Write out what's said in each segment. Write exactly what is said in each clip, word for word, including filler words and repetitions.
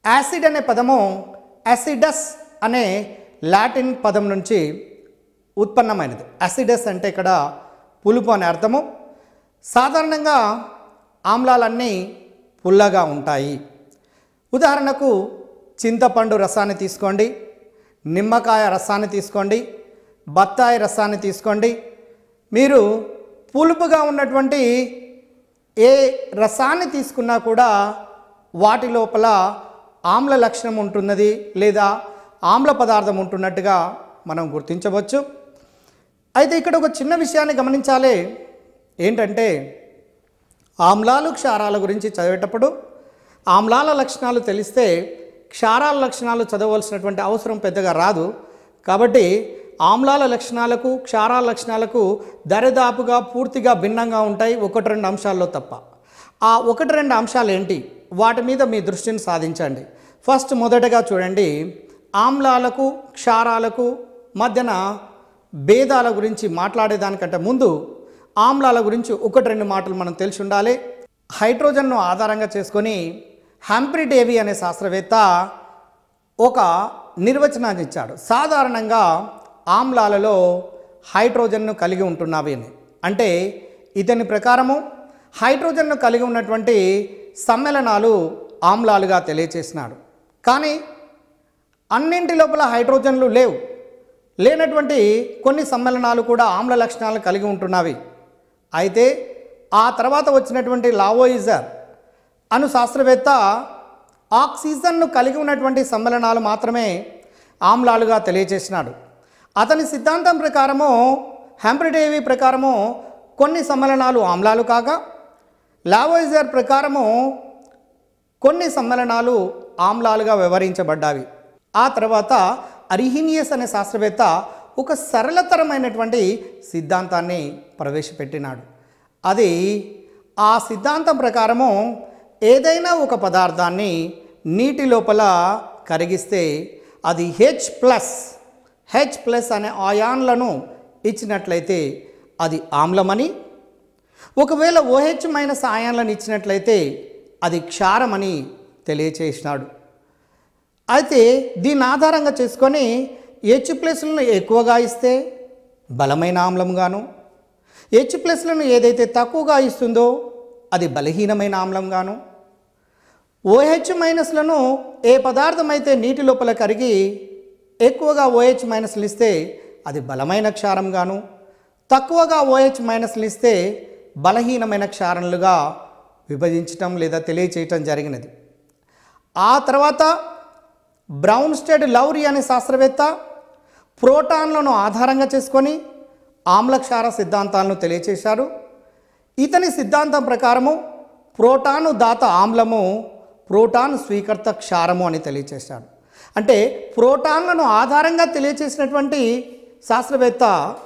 Acid అనే పదము యాసిడస్ అనే లాటిన్ పదం నుంచి ఉత్పన్నమైనది. యాసిడస్ అంటే ఇక్కడ పులుపు అనే అర్థము. సాధారణంగా ఆమ్లాలన్నీ పుల్లగా ఉంటాయి. ఉదాహరణకు చింతపండు రసాన్ని తీసుకోండి, నిమ్మకాయ రసాన్ని తీసుకోండి, బత్తాయి రసాన్ని తీసుకోండి. మీరు పులుపుగా ఉన్నటువంటి ఏ రసాన్ని తీసుకున్నా కూడా వాటి లోపల ఆమ్ల లక్షణం ఉంటున్నది లేదా ఆమ్ల పదార్థం ఉంటున్నట్టుగా మనం గుర్తించవచ్చు. అయితే ఇక్కడ ఒక చిన్న విషయాన్ని గమనించాలి. ఏంటంటే ఆమ్లాలు క్షారాల గురించి చదివేటప్పుడు ఆమ్లాల లక్షణాలు తెలిస్తే క్షారాల లక్షణాలు చదవవలసినటువంటి అవసరం పెద్దగా రాదు. కాబట్టి ఆమ్లాల లక్షణాలకు క్షారాల లక్షణాలకు దరిదాపుగా పూర్తిగా భిన్నంగా ఉంటాయి, ఒకటి రెండు అంశాల్లో తప్ప. ఆ ఒకటి రెండు అంశాలు ఏంటి, వాటి మీద మీ దృష్టిని సాధించండి. ఫస్ట్ మొదటగా చూడండి, ఆమ్లాలకు క్షారాలకు మధ్యన భేదాల గురించి మాట్లాడేదానికంటే ముందు ఆమ్లాల గురించి ఒకటి రెండు మాటలు మనం తెలిసి ఉండాలి. హైడ్రోజన్ను ఆధారంగా చేసుకొని హంఫ్రీ డేవి అనే శాస్త్రవేత్త ఒక నిర్వచనాన్ని ఇచ్చాడు. సాధారణంగా ఆమ్లాలలో హైడ్రోజన్ను కలిగి ఉంటున్నవి అని. అంటే ఇతని ప్రకారము హైడ్రోజన్ను కలిగి ఉన్నటువంటి సమ్మేళనాలు ఆమ్లాలుగా తెలియచేసినాడు. కానీ అన్నింటి లోపల హైడ్రోజన్లు లేవు. లేనటువంటి కొన్ని సమ్మేళనాలు కూడా ఆమ్ల లక్షణాలను కలిగి ఉంటున్నవి. అయితే ఆ తర్వాత వచ్చినటువంటి లావోయిజర్ అను శాస్త్రవేత్త ఆక్సిజన్ను కలిగి ఉన్నటువంటి సమ్మేళనాలు మాత్రమే ఆమ్లాలుగా తెలియచేసినాడు. అతని సిద్ధాంతం ప్రకారము, హంఫ్రీ డేవి ప్రకారము కొన్ని సమ్మేళనాలు ఆమ్లాలు కాగా, లావోయిజర్ ప్రకారము కొన్ని సమ్మేళనాలు ఆమ్లాలుగా వ్యవహరించబడ్డావి. ఆ తర్వాత అరిహీనియస్ అనే శాస్త్రవేత్త ఒక సరళతరమైనటువంటి సిద్ధాంతాన్ని ప్రవేశపెట్టినాడు. అది ఆ సిద్ధాంతం ప్రకారము ఏదైనా ఒక పదార్థాన్ని నీటి లోపల కరిగిస్తే అది హెచ్ ప్లస్ హెచ్ ప్లస్ అనే ఆయాన్లను ఇచ్చినట్లయితే అది ఆమ్లమని, ఒకవేళ ఓహెచ్ మైనస్ ఆయాన్లను ఇచ్చినట్లయితే అది క్షారమని తెలియచేసినాడు. అయితే దీన్ని ఆధారంగా చేసుకొని హెచ్ ప్లస్లను ఎక్కువగా ఇస్తే బలమైన ఆమ్లంగాను, హెచ్ ప్లస్లను ఏదైతే తక్కువగా ఇస్తుందో అది బలహీనమైన ఆమ్లంగాను, ఓహెచ్ మైనస్లను ఏ పదార్థం అయితే నీటి లోపల కరిగి ఎక్కువగా ఓహెచ్ మైనస్లు ఇస్తే అది బలమైన క్షారంగాను, తక్కువగా ఓహెచ్ మైనస్లు ఇస్తే బలహీనమైన క్షారములుగా విభజించటం లేదా తెలియచేయటం జరిగినది. ఆ తర్వాత బ్రౌన్స్టెడ్ లౌరీ అనే శాస్త్రవేత్త ప్రోటాన్లను ఆధారంగా చేసుకొని ఆమ్లక్షార సిద్ధాంతాలను తెలియచేశారు. ఇతని సిద్ధాంతం ప్రకారము ప్రోటాను దాత ఆమ్లము, ప్రోటాన్ స్వీకర్త క్షారము అని తెలియచేశాడు. అంటే ప్రోటాన్లను ఆధారంగా తెలియచేసినటువంటి శాస్త్రవేత్త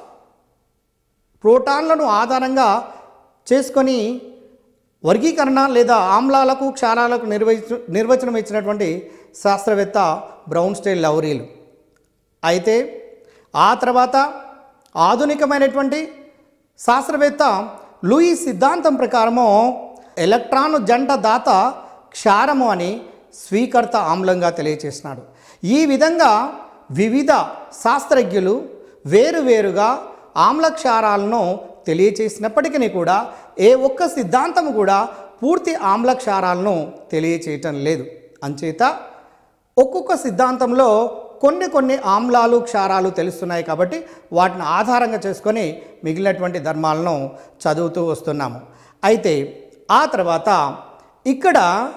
ప్రోటాన్లను ఆధారంగా చేసుకొని వర్గీకరణ లేదా ఆమ్లాలకు క్షారాలకు నిర్వచ నిర్వచనం ఇచ్చినటువంటి శాస్త్రవేత్త బ్రౌన్స్టెడ్ లౌరీలు. అయితే ఆ తర్వాత ఆధునికమైనటువంటి శాస్త్రవేత్త లూయి సిద్ధాంతం ప్రకారము ఎలక్ట్రాన్ జంట దాత క్షారము అని స్వీకర్త ఆమ్లంగా తెలియచేసినాడు. ఈ విధంగా వివిధ శాస్త్రజ్ఞులు వేరువేరుగా ఆమ్లక్షారాలను తెలియచేసినప్పటికీ కూడా ఏ ఒక్క సిద్ధాంతం కూడా పూర్తి ఆమ్లక్షారాలను తెలియచేయటం లేదు. అంచేత ఒక్కొక్క సిద్ధాంతంలో కొన్ని కొన్ని ఆమ్లాలు క్షారాలు తెలుస్తున్నాయి. కాబట్టి వాటిని ఆధారంగా చేసుకొని మిగిలినటువంటి ధర్మాలను చదువుతూ వస్తున్నాము. అయితే ఆ తర్వాత ఇక్కడ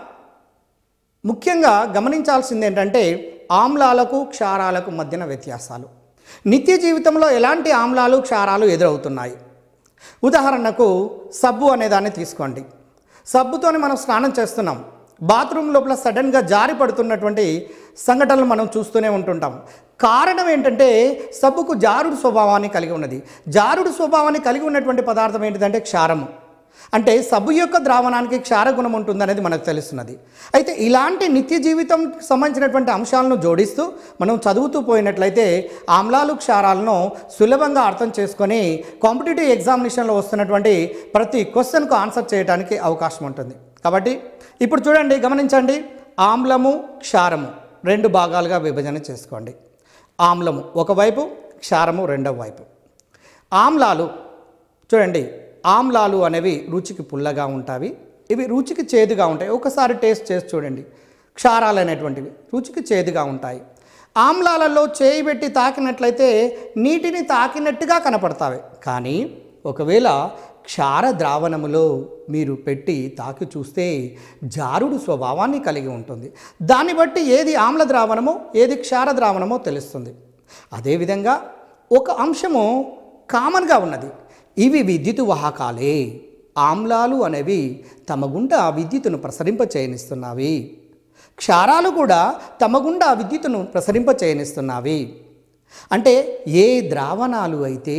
ముఖ్యంగా గమనించాల్సింది ఏంటంటే ఆమ్లాలకు క్షారాలకు మధ్యన వ్యత్యాసాలు. నిత్య జీవితంలో ఎలాంటి ఆమ్లాలు క్షారాలు ఎదురవుతున్నాయి? ఉదాహరణకు సబ్బు అనేదాన్ని తీసుకోండి. సబ్బుతోని మనం స్నానం చేస్తున్నాం, బాత్రూమ్ లోపల సడన్గా జారి పడుతున్నటువంటి సంఘటనలు మనం చూస్తూనే ఉంటుంటాం. కారణం ఏంటంటే సబ్బుకు జారుడు స్వభావాన్ని కలిగి ఉన్నది. జారుడు స్వభావాన్ని కలిగి ఉన్నటువంటి పదార్థం ఏంటిదంటే క్షారము. అంటే సబ్బు యొక్క ద్రావణానికి క్షారగుణం ఉంటుందనేది మనకు తెలుస్తున్నది. అయితే ఇలాంటి నిత్య జీవితం సంబంధించినటువంటి అంశాలను జోడిస్తూ మనం చదువుతూ పోయినట్లయితే ఆమ్లాలు క్షారాలను సులభంగా అర్థం చేసుకొని కాంపిటేటివ్ ఎగ్జామినేషన్లో వస్తున్నటువంటి ప్రతి క్వశ్చన్కు ఆన్సర్ చేయడానికి అవకాశం ఉంటుంది. కాబట్టి ఇప్పుడు చూడండి, గమనించండి, ఆమ్లము క్షారము రెండు భాగాలుగా విభజన చేసుకోండి. ఆమ్లము ఒకవైపు, క్షారము రెండవ వైపు. ఆమ్లాలు చూడండి, ఆమ్లాలు అనేవి రుచికి పుల్లగా ఉంటాయి, ఇవి రుచికి చేదుగా ఉంటాయి. ఒకసారి టేస్ట్ చేసి చూడండి. క్షారాలు అనేటువంటివి రుచికి చేదుగా ఉంటాయి. ఆమ్లాలలో చేయి పెట్టి తాకినట్లయితే నీటిని తాకినట్టుగా కనపడతాయి, కానీ ఒకవేళ క్షార ద్రావణములో మీరు పెట్టి తాకి చూస్తే జారుడు స్వభావాన్ని కలిగి ఉంటుంది. దాన్ని బట్టి ఏది ఆమ్ల ద్రావణమో ఏది క్షార ద్రావణమో తెలుస్తుంది. అదేవిధంగా ఒక అంశము కామన్గా ఉన్నది, ఇవి విద్యుత్ వాహకాలే. ఆమ్లాలు అనేవి తమ గుండా విద్యుత్తును ప్రసరింప చేయనిస్తున్నవి, క్షారాలు కూడా తమ గుండా విద్యుత్తును ప్రసరింప చేయనిస్తున్నవి. అంటే ఏ ద్రావణాలు అయితే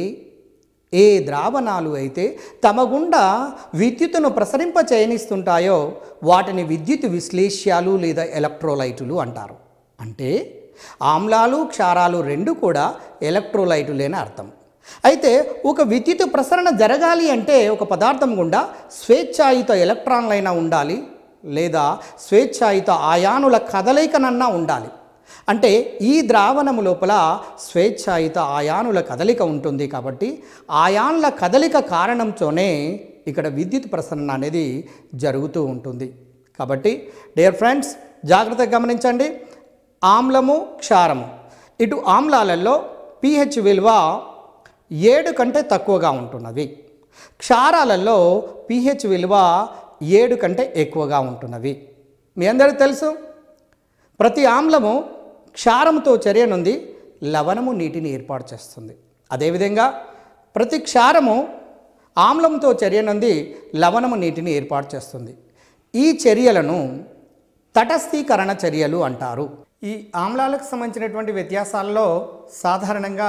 ఏ ద్రావణాలు అయితే తమ గుండా విద్యుత్తును ప్రసరింప చేయనిస్తుంటాయో వాటిని విద్యుత్ విశ్లేష్యాలు లేదా ఎలక్ట్రోలైటులు అంటారు. అంటే ఆమ్లాలు క్షారాలు రెండు కూడా ఎలక్ట్రోలైటులేని అర్థం. అయితే ఒక విద్యుత్ ప్రసరణ జరగాలి అంటే ఒక పదార్థం గుండా స్వేచ్ఛాయుత ఎలక్ట్రాన్లైనా ఉండాలి, లేదా స్వేచ్ఛాయుత అయానుల కదలికనన్నా ఉండాలి. అంటే ఈ ద్రావణము లోపల స్వేచ్ఛాయుత అయానుల కదలిక ఉంటుంది, కాబట్టి అయాన్ల కదలిక కారణంతోనే ఇక్కడ విద్యుత్ ప్రసరణ అనేది జరుగుతూ ఉంటుంది. కాబట్టి డియర్ ఫ్రెండ్స్, జాగ్రత్తగా గమనించండి. ఆమ్లము క్షారము, ఇటు ఆమ్లాలలో pH విలువ ఏడు కంటే తక్కువగా ఉంటున్నవి, క్షారాలలో pH విలువ ఏడు కంటే ఎక్కువగా ఉంటున్నవి. మీ అందరికీ తెలుసు, ప్రతి ఆమ్లము క్షారముతో చర్య నుండి లవణము నీటిని ఏర్పాటు చేస్తుంది. అదేవిధంగా ప్రతి క్షారము ఆమ్లంతో చర్య నుండి లవణము నీటిని ఏర్పాటు చేస్తుంది. ఈ చర్యలను తటస్థీకరణ చర్యలు అంటారు. ఈ ఆమ్లాలకు సంబంధించినటువంటి వ్యత్యాసాలలో సాధారణంగా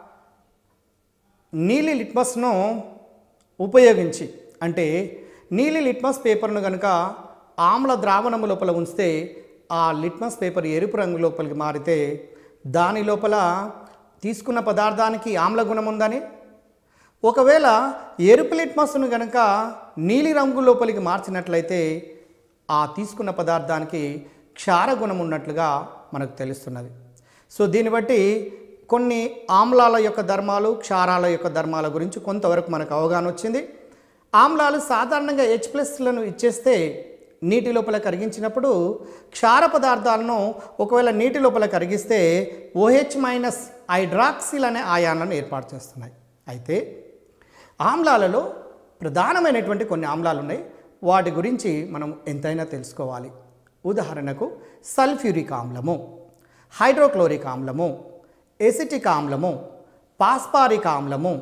నీలి లిట్మస్ను ఉపయోగించి, అంటే నీలి లిట్మస్ పేపర్ను కనుక ఆమ్ల ద్రావణము లోపల ఉంచితే ఆ లిట్మస్ పేపర్ ఎరుపు రంగు లోపలికి మారితే దాని లోపల తీసుకున్న పదార్థానికి ఆమ్ల గుణం ఉందని, ఒకవేళ ఎరుపు లిట్మస్ను కనుక నీలి రంగు లోపలికి మార్చినట్లయితే ఆ తీసుకున్న పదార్థానికి క్షార గుణం ఉన్నట్లుగా మనకు తెలుస్తున్నది. సో దీన్ని బట్టి కొన్ని ఆమ్లాల యొక్క ధర్మాలు, క్షారాల యొక్క ధర్మాల గురించి కొంతవరకు మనకు అవగాహన వచ్చింది. ఆమ్లాలు సాధారణంగా హెచ్ ప్లస్లను ఇచ్చేస్తే నీటి లోపల కరిగించినప్పుడు క్షార పదార్థాలను ఒకవేళ నీటి లోపల కరిగిస్తే ఓహెచ్ మైనస్ హైడ్రాక్సిల్ అనే ఆయాన్లను ఏర్పాటు చేస్తున్నాయి. అయితే ఆమ్లాలలో ప్రధానమైనటువంటి కొన్ని ఆమ్లాలు ఉన్నాయి, వాటి గురించి మనం ఎంతైనా తెలుసుకోవాలి. ఉదాహరణకు సల్ఫ్యూరిక్ ఆమ్లము, హైడ్రోక్లోరిక్ ఆమ్లము, ఎసిటిక్ ఆమ్లము, పాస్పారిక్ ఆమ్లము,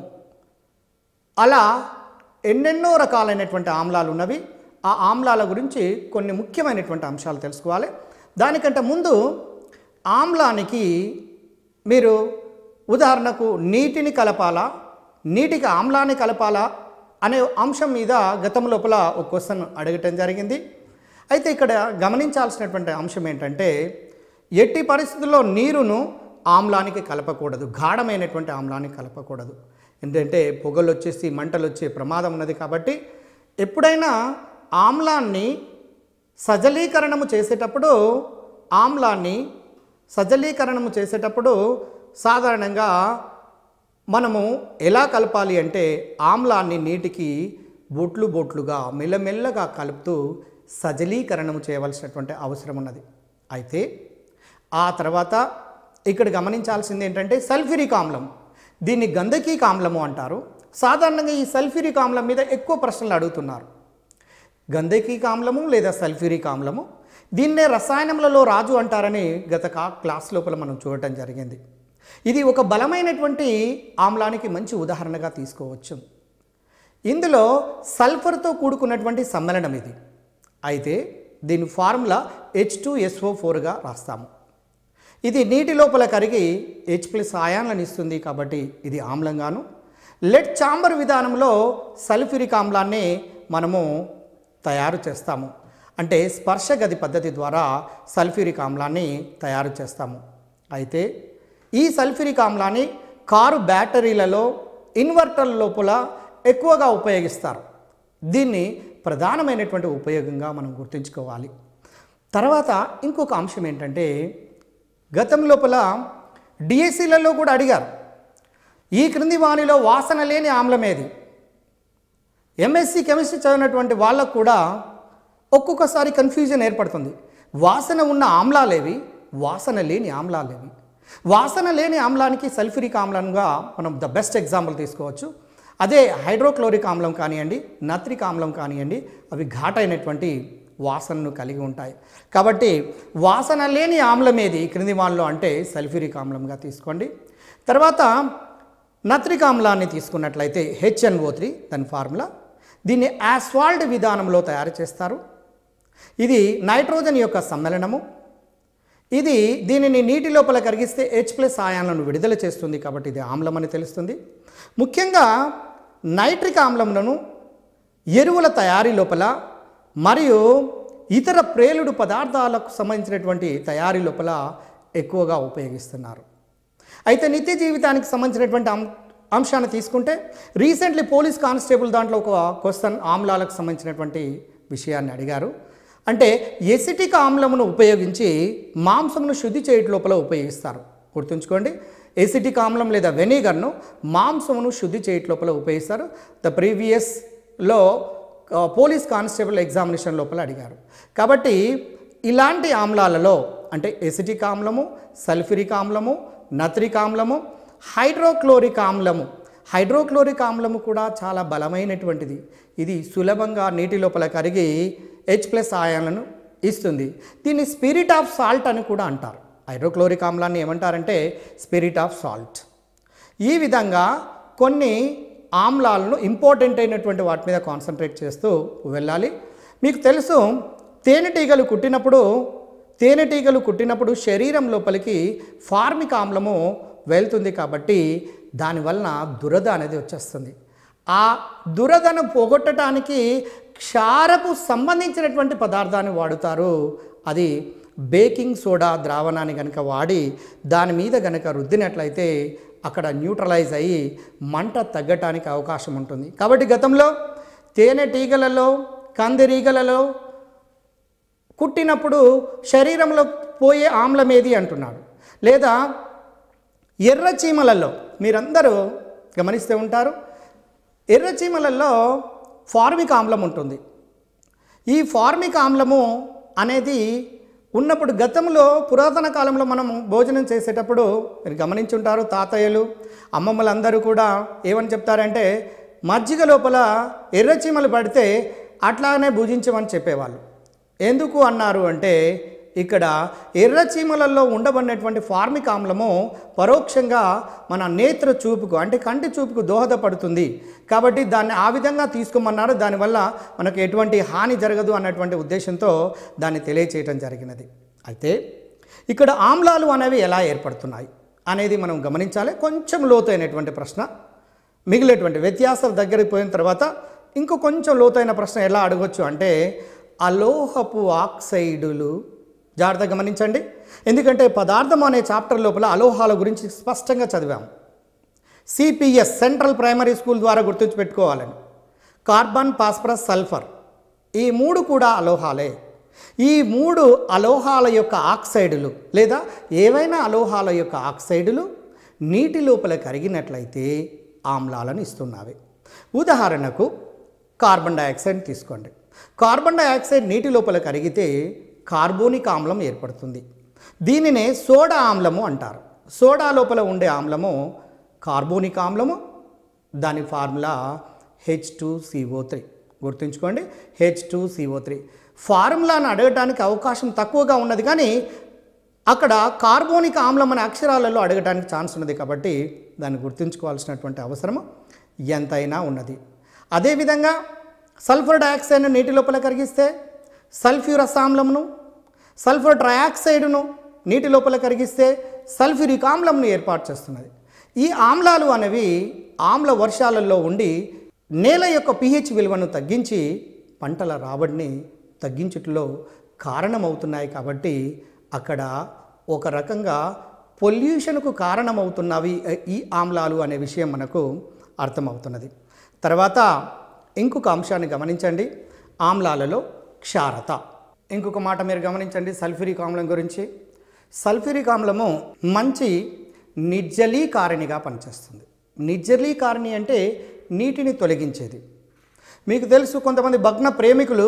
అలా ఎన్నెన్నో రకాలైనటువంటి ఆమ్లాలు ఉన్నవి. ఆ ఆమ్లాల గురించి కొన్ని ముఖ్యమైనటువంటి అంశాలు తెలుసుకోవాలి. దానికంటే ముందు ఆమ్లానికి మీరు ఉదాహరణకు నీటిని కలపాలా, నీటికి ఆమ్లాన్ని కలపాలా అనే అంశం మీద గతం లోపల ఒక క్వశ్చన్ అడగటం జరిగింది. అయితే ఇక్కడ గమనించాల్సినటువంటి అంశం ఏంటంటే, ఎట్టి పరిస్థితుల్లో నీరును ఆమ్లానికి కలపకూడదు, గాఢమైనటువంటి ఆమ్లానికి కలపకూడదు. ఎందుకంటే పొగలు వచ్చేసి మంటలు వచ్చే ప్రమాదం ఉన్నది. కాబట్టి ఎప్పుడైనా ఆమ్లాన్ని సజలీకరణము చేసేటప్పుడు ఆమ్లాన్ని సజలీకరణము చేసేటప్పుడు సాధారణంగా మనము ఎలా కలపాలి అంటే ఆమ్లాన్ని నీటికి బొట్లు బొట్లుగా మెల్లమెల్లగా కలుపుతూ సజలీకరణము చేయవలసినటువంటి అవసరం ఉన్నది. అయితే ఆ తర్వాత ఇక్కడ గమనించాల్సింది ఏంటంటే సల్ఫ్యూరిక్ ఆమ్లం, దీన్ని గంధకీక ఆమ్లము అంటారు. సాధారణంగా ఈ సల్ఫ్యూరిక్ ఆమ్లం మీద ఎక్కువ ప్రశ్నలు అడుగుతున్నారు. గంధకీక ఆమ్లము లేదా సల్ఫ్యూరిక్ ఆమ్లము, దీన్నే రసాయనములలో రాజు అంటారని గత క్లాస్ లోపల మనం చూడటం జరిగింది. ఇది ఒక బలమైనటువంటి ఆమ్లానికి మంచి ఉదాహరణగా తీసుకోవచ్చు. ఇందులో సల్ఫర్తో కూడుకున్నటువంటి సమ్మేళనం ఇది. అయితే దీని formula H two S O ఫోర్గా రాస్తాము. ఇది నీటి లోపల కరిగి హెచ్ ప్లస్ ఆయాన్లను ఇస్తుంది, కాబట్టి ఇది ఆమ్లంగాను. లెడ్ చాంబర్ విధానంలో సల్ఫ్యూరిక్ ఆమ్లాన్ని మనము తయారు చేస్తాము. అంటే స్పర్శ గది పద్ధతి ద్వారా సల్ఫ్యూరిక్ ఆమ్లాన్ని తయారు చేస్తాము. అయితే ఈ సల్ఫ్యూరిక్ ఆమ్లాన్ని కారు బ్యాటరీలలో, ఇన్వర్టర్ల లోపల ఎక్కువగా ఉపయోగిస్తారు. దీన్ని ప్రధానమైనటువంటి ఉపయోగంగా మనం గుర్తుంచుకోవాలి. తర్వాత ఇంకొక అంశం ఏంటంటే గతం లోపల డిఎస్సీలలో కూడా అడిగారు, ఈ క్రింది వానిలో వాసన లేని ఆమ్లం ఏది? ఎంఎస్సి కెమిస్ట్రీ చదివినటువంటి వాళ్ళకు కూడా ఒక్కొక్కసారి కన్ఫ్యూజన్ ఏర్పడుతుంది. వాసన ఉన్న ఆమ్లాలేవి, వాసన లేని ఆమ్లాలేవి? వాసన లేని ఆమ్లానికి సల్ఫ్యూరిక్ ఆమ్లంగా మనం ద బెస్ట్ ఎగ్జాంపుల్ తీసుకోవచ్చు. అదే హైడ్రోక్లోరిక్ ఆమ్లం కానివ్వండి, నత్రిక్ ఆమ్లం కానివ్వండి, అవి ఘాటైనటువంటి వాసనను కలిగి ఉంటాయి. కాబట్టి వాసన లేని ఆమ్లం ఏది క్రింది వాళ్ళలో అంటే సల్ఫ్యూరిక్ ఆమ్లంగా తీసుకోండి. తర్వాత నత్రిక్ ఆమ్లాన్ని తీసుకున్నట్లయితే హెచ్ఎన్ఓ త్రీ దాని ఫార్ములా. దీన్ని యాస్ఫాల్ట్ విధానంలో తయారు చేస్తారు. ఇది నైట్రోజన్ యొక్క సమ్మేళనము. ఇది దీనిని నీటి లోపల కరిగిస్తే హెచ్ ప్లస్ ఆయాన్లను విడుదల చేస్తుంది, కాబట్టి ఇది ఆమ్లం అని తెలుస్తుంది. ముఖ్యంగా నైట్రిక్ ఆమ్లంలను ఎరువుల తయారీ లోపల మరియు ఇతర ప్రేలుడు పదార్థాలకు సంబంధించినటువంటి తయారీ లోపల ఎక్కువగా ఉపయోగిస్తున్నారు. అయితే నిత్య జీవితానికి సంబంధించినటువంటి అంశాన్ని తీసుకుంటే రీసెంట్లీ పోలీస్ కానిస్టేబుల్ దాంట్లో ఒక క్వశ్చన్ ఆమ్లాలకు సంబంధించినటువంటి విషయాన్ని అడిగారు. అంటే ఎసిటిక్ ఆమ్లమును ఉపయోగించి మాంసమును శుద్ధి చేయడం లోపల ఉపయోగిస్తారు. గుర్తుంచుకోండి, ఎసిటిక్ ఆమ్లం లేదా వెనిగర్ను మాంసమును శుద్ధి చేయడం లోపల ఉపయోగిస్తారు. ద ప్రీవియస్లో పోలీస్ కానిస్టేబుల్ ఎగ్జామినేషన్ లోపల అడిగారు. కాబట్టి ఇలాంటి ఆమ్లాలలో అంటే ఎసిటిక్ ఆమ్లము, సల్ఫ్యూరిక్ ఆమ్లము, నత్రిక్ ఆమ్లము, హైడ్రోక్లోరిక్ ఆమ్లము. హైడ్రోక్లోరిక్ ఆమ్లము కూడా చాలా బలమైనటువంటిది. ఇది సులభంగా నీటి లోపల కరిగి హెచ్ ప్లస్ ఆయాలను ఇస్తుంది. దీన్ని స్పిరిట్ ఆఫ్ సాల్ట్ అని కూడా అంటారు. హైడ్రోక్లోరిక్ ఆమ్లాన్ని ఏమంటారంటే స్పిరిట్ ఆఫ్ సాల్ట్. ఈ విధంగా కొన్ని ఆమ్లాలను ఇంపార్టెంట్ అయినటువంటి వాటి మీద కాన్సన్ట్రేట్ చేస్తూ వెళ్ళాలి. మీకు తెలుసు, తేనెటీగలు కుట్టినప్పుడు తేనెటీగలు కుట్టినప్పుడు శరీరం లోపలికి ఫార్మిక్ ఆమ్లము వెళ్తుంది. కాబట్టి దానివలన దురద అనేది వచ్చేస్తుంది. ఆ దురదను పోగొట్టడానికి క్షారపు సంబంధించినటువంటి పదార్థాన్ని వాడుతారు. అది బేకింగ్ సోడా ద్రావణాన్ని కనుక వాడి దాని మీద కనుక రుద్దినట్లయితే అక్కడ న్యూట్రలైజ్ అయ్యి మంట తగ్గటానికి అవకాశం ఉంటుంది. కాబట్టి గతంలో తేనెటీగలలో కందిరీగలలో కుట్టినప్పుడు శరీరంలో పోయే ఆమ్లం ఏది అంటున్నాడు. లేదా ఎర్ర చీమలలో మీరందరూ గమనిస్తూ ఉంటారు, ఎర్ర చీమలలో ఫార్మిక్ ఆమ్లం ఉంటుంది. ఈ ఫార్మిక్ ఆమ్లము అనేది ఉన్నప్పుడు గతంలో పురాతన కాలంలో మనం భోజనం చేసేటప్పుడు మీరు గమనించుంటారు, తాతయ్యలు అమ్మమ్మలందరూ కూడా ఏమని చెప్తారంటే మజ్జిగ లోపల ఎర్రచీమలు పడితే అట్లానే భుజించమని చెప్పేవాళ్ళు. ఎందుకు అన్నారు అంటే ఇక్కడ ఎర్రచీమలలో ఉండబడినటువంటి ఫార్మిక్ ఆమ్లము పరోక్షంగా మన నేత్ర చూపుకు అంటే కంటి చూపుకు దోహదపడుతుంది. కాబట్టి దాన్ని ఆ విధంగా తీసుకోమన్నారు. దానివల్ల మనకు ఎటువంటి హాని జరగదు అన్నటువంటి ఉద్దేశంతో దాన్ని తెలియచేయటం జరిగినది. అయితే ఇక్కడ ఆమ్లాలు అనేవి ఎలా ఏర్పడుతున్నాయి అనేది మనం గమనించాలి. కొంచెం లోతైనటువంటి ప్రశ్న. మిగిలినటువంటి వ్యత్యాసాల దగ్గరికి పోయిన తర్వాత ఇంకో కొంచెం లోతైన ప్రశ్న ఎలా అడగవచ్చు అంటే అలోహపు ఆక్సైడులు. జాగ్రత్తగా గమనించండి, ఎందుకంటే పదార్థం అనే చాప్టర్ లోపల అలోహాల గురించి స్పష్టంగా చదివాము. సిపిఎస్ సెంట్రల్ ప్రైమరీ స్కూల్ ద్వారా గుర్తుంచుపెట్టుకోవాలని. కార్బన్, ఫాస్ఫరస్, సల్ఫర్ ఈ మూడు కూడా అలోహాలే. ఈ మూడు అలోహాల యొక్క ఆక్సైడులు లేదా ఏవైనా అలోహాల యొక్క ఆక్సైడులు నీటి లోపల కరిగినట్లయితే ఆమ్లాలను ఇస్తున్నవి. ఉదాహరణకు కార్బన్ డైఆక్సైడ్ తీసుకోండి. కార్బన్ డైఆక్సైడ్ నీటి లోపల కరిగితే కార్బోనిక్ ఆమ్లం ఏర్పడుతుంది. దీనినే సోడా ఆమ్లము అంటారు. సోడా లోపల ఉండే ఆమ్లము కార్బోనిక్ ఆమ్లము. దాని formula H two C O three. గుర్తుంచుకోండి, H two C O three. ఫార్ములాను అడగడానికి అవకాశం తక్కువగా ఉన్నది, కానీ అక్కడ కార్బోనిక్ ఆమ్లం అనే అక్షరాలలో అడగడానికి ఛాన్స్ ఉన్నది. కాబట్టి దాన్ని గుర్తుంచుకోవాల్సినటువంటి అవసరము ఎంతైనా ఉన్నది. అదేవిధంగా సల్ఫర్ డయాక్సైడ్ను నీటి లోపల కరిగిస్తే సల్ఫ్యూరస్ ఆమ్లమును, సల్ఫర్ ట్రయాక్సైడ్ను నీటి లోపల కరిగిస్తే సల్ఫ్యూరిక్ ఆమ్లంను ఏర్పాటు చేస్తున్నది. ఈ ఆమ్లాలు అనేవి ఆమ్ల వర్షాలలో ఉండి నేల యొక్క పిహెచ్ విలువను తగ్గించి పంటల రాబడిని తగ్గించుటలో కారణమవుతున్నాయి. కాబట్టి అక్కడ ఒక రకంగా పొల్యూషన్కు కారణమవుతున్నవి ఈ ఆమ్లాలు అనే విషయం మనకు అర్థమవుతున్నది. తర్వాత ఇంకొక అంశాన్ని గమనించండి, ఆమ్లాలలో క్షారత. ఇంకొక మాట మీరు గమనించండి సల్ఫ్యూరిక్ ఆమ్లం గురించి. సల్ఫ్యూరిక్ ఆమ్లము మంచి నిర్జలీకారిణిగా పనిచేస్తుంది. నిర్జలీకారిణి అంటే నీటిని తొలగించేది. మీకు తెలుసు, కొంతమంది భగ్న ప్రేమికులు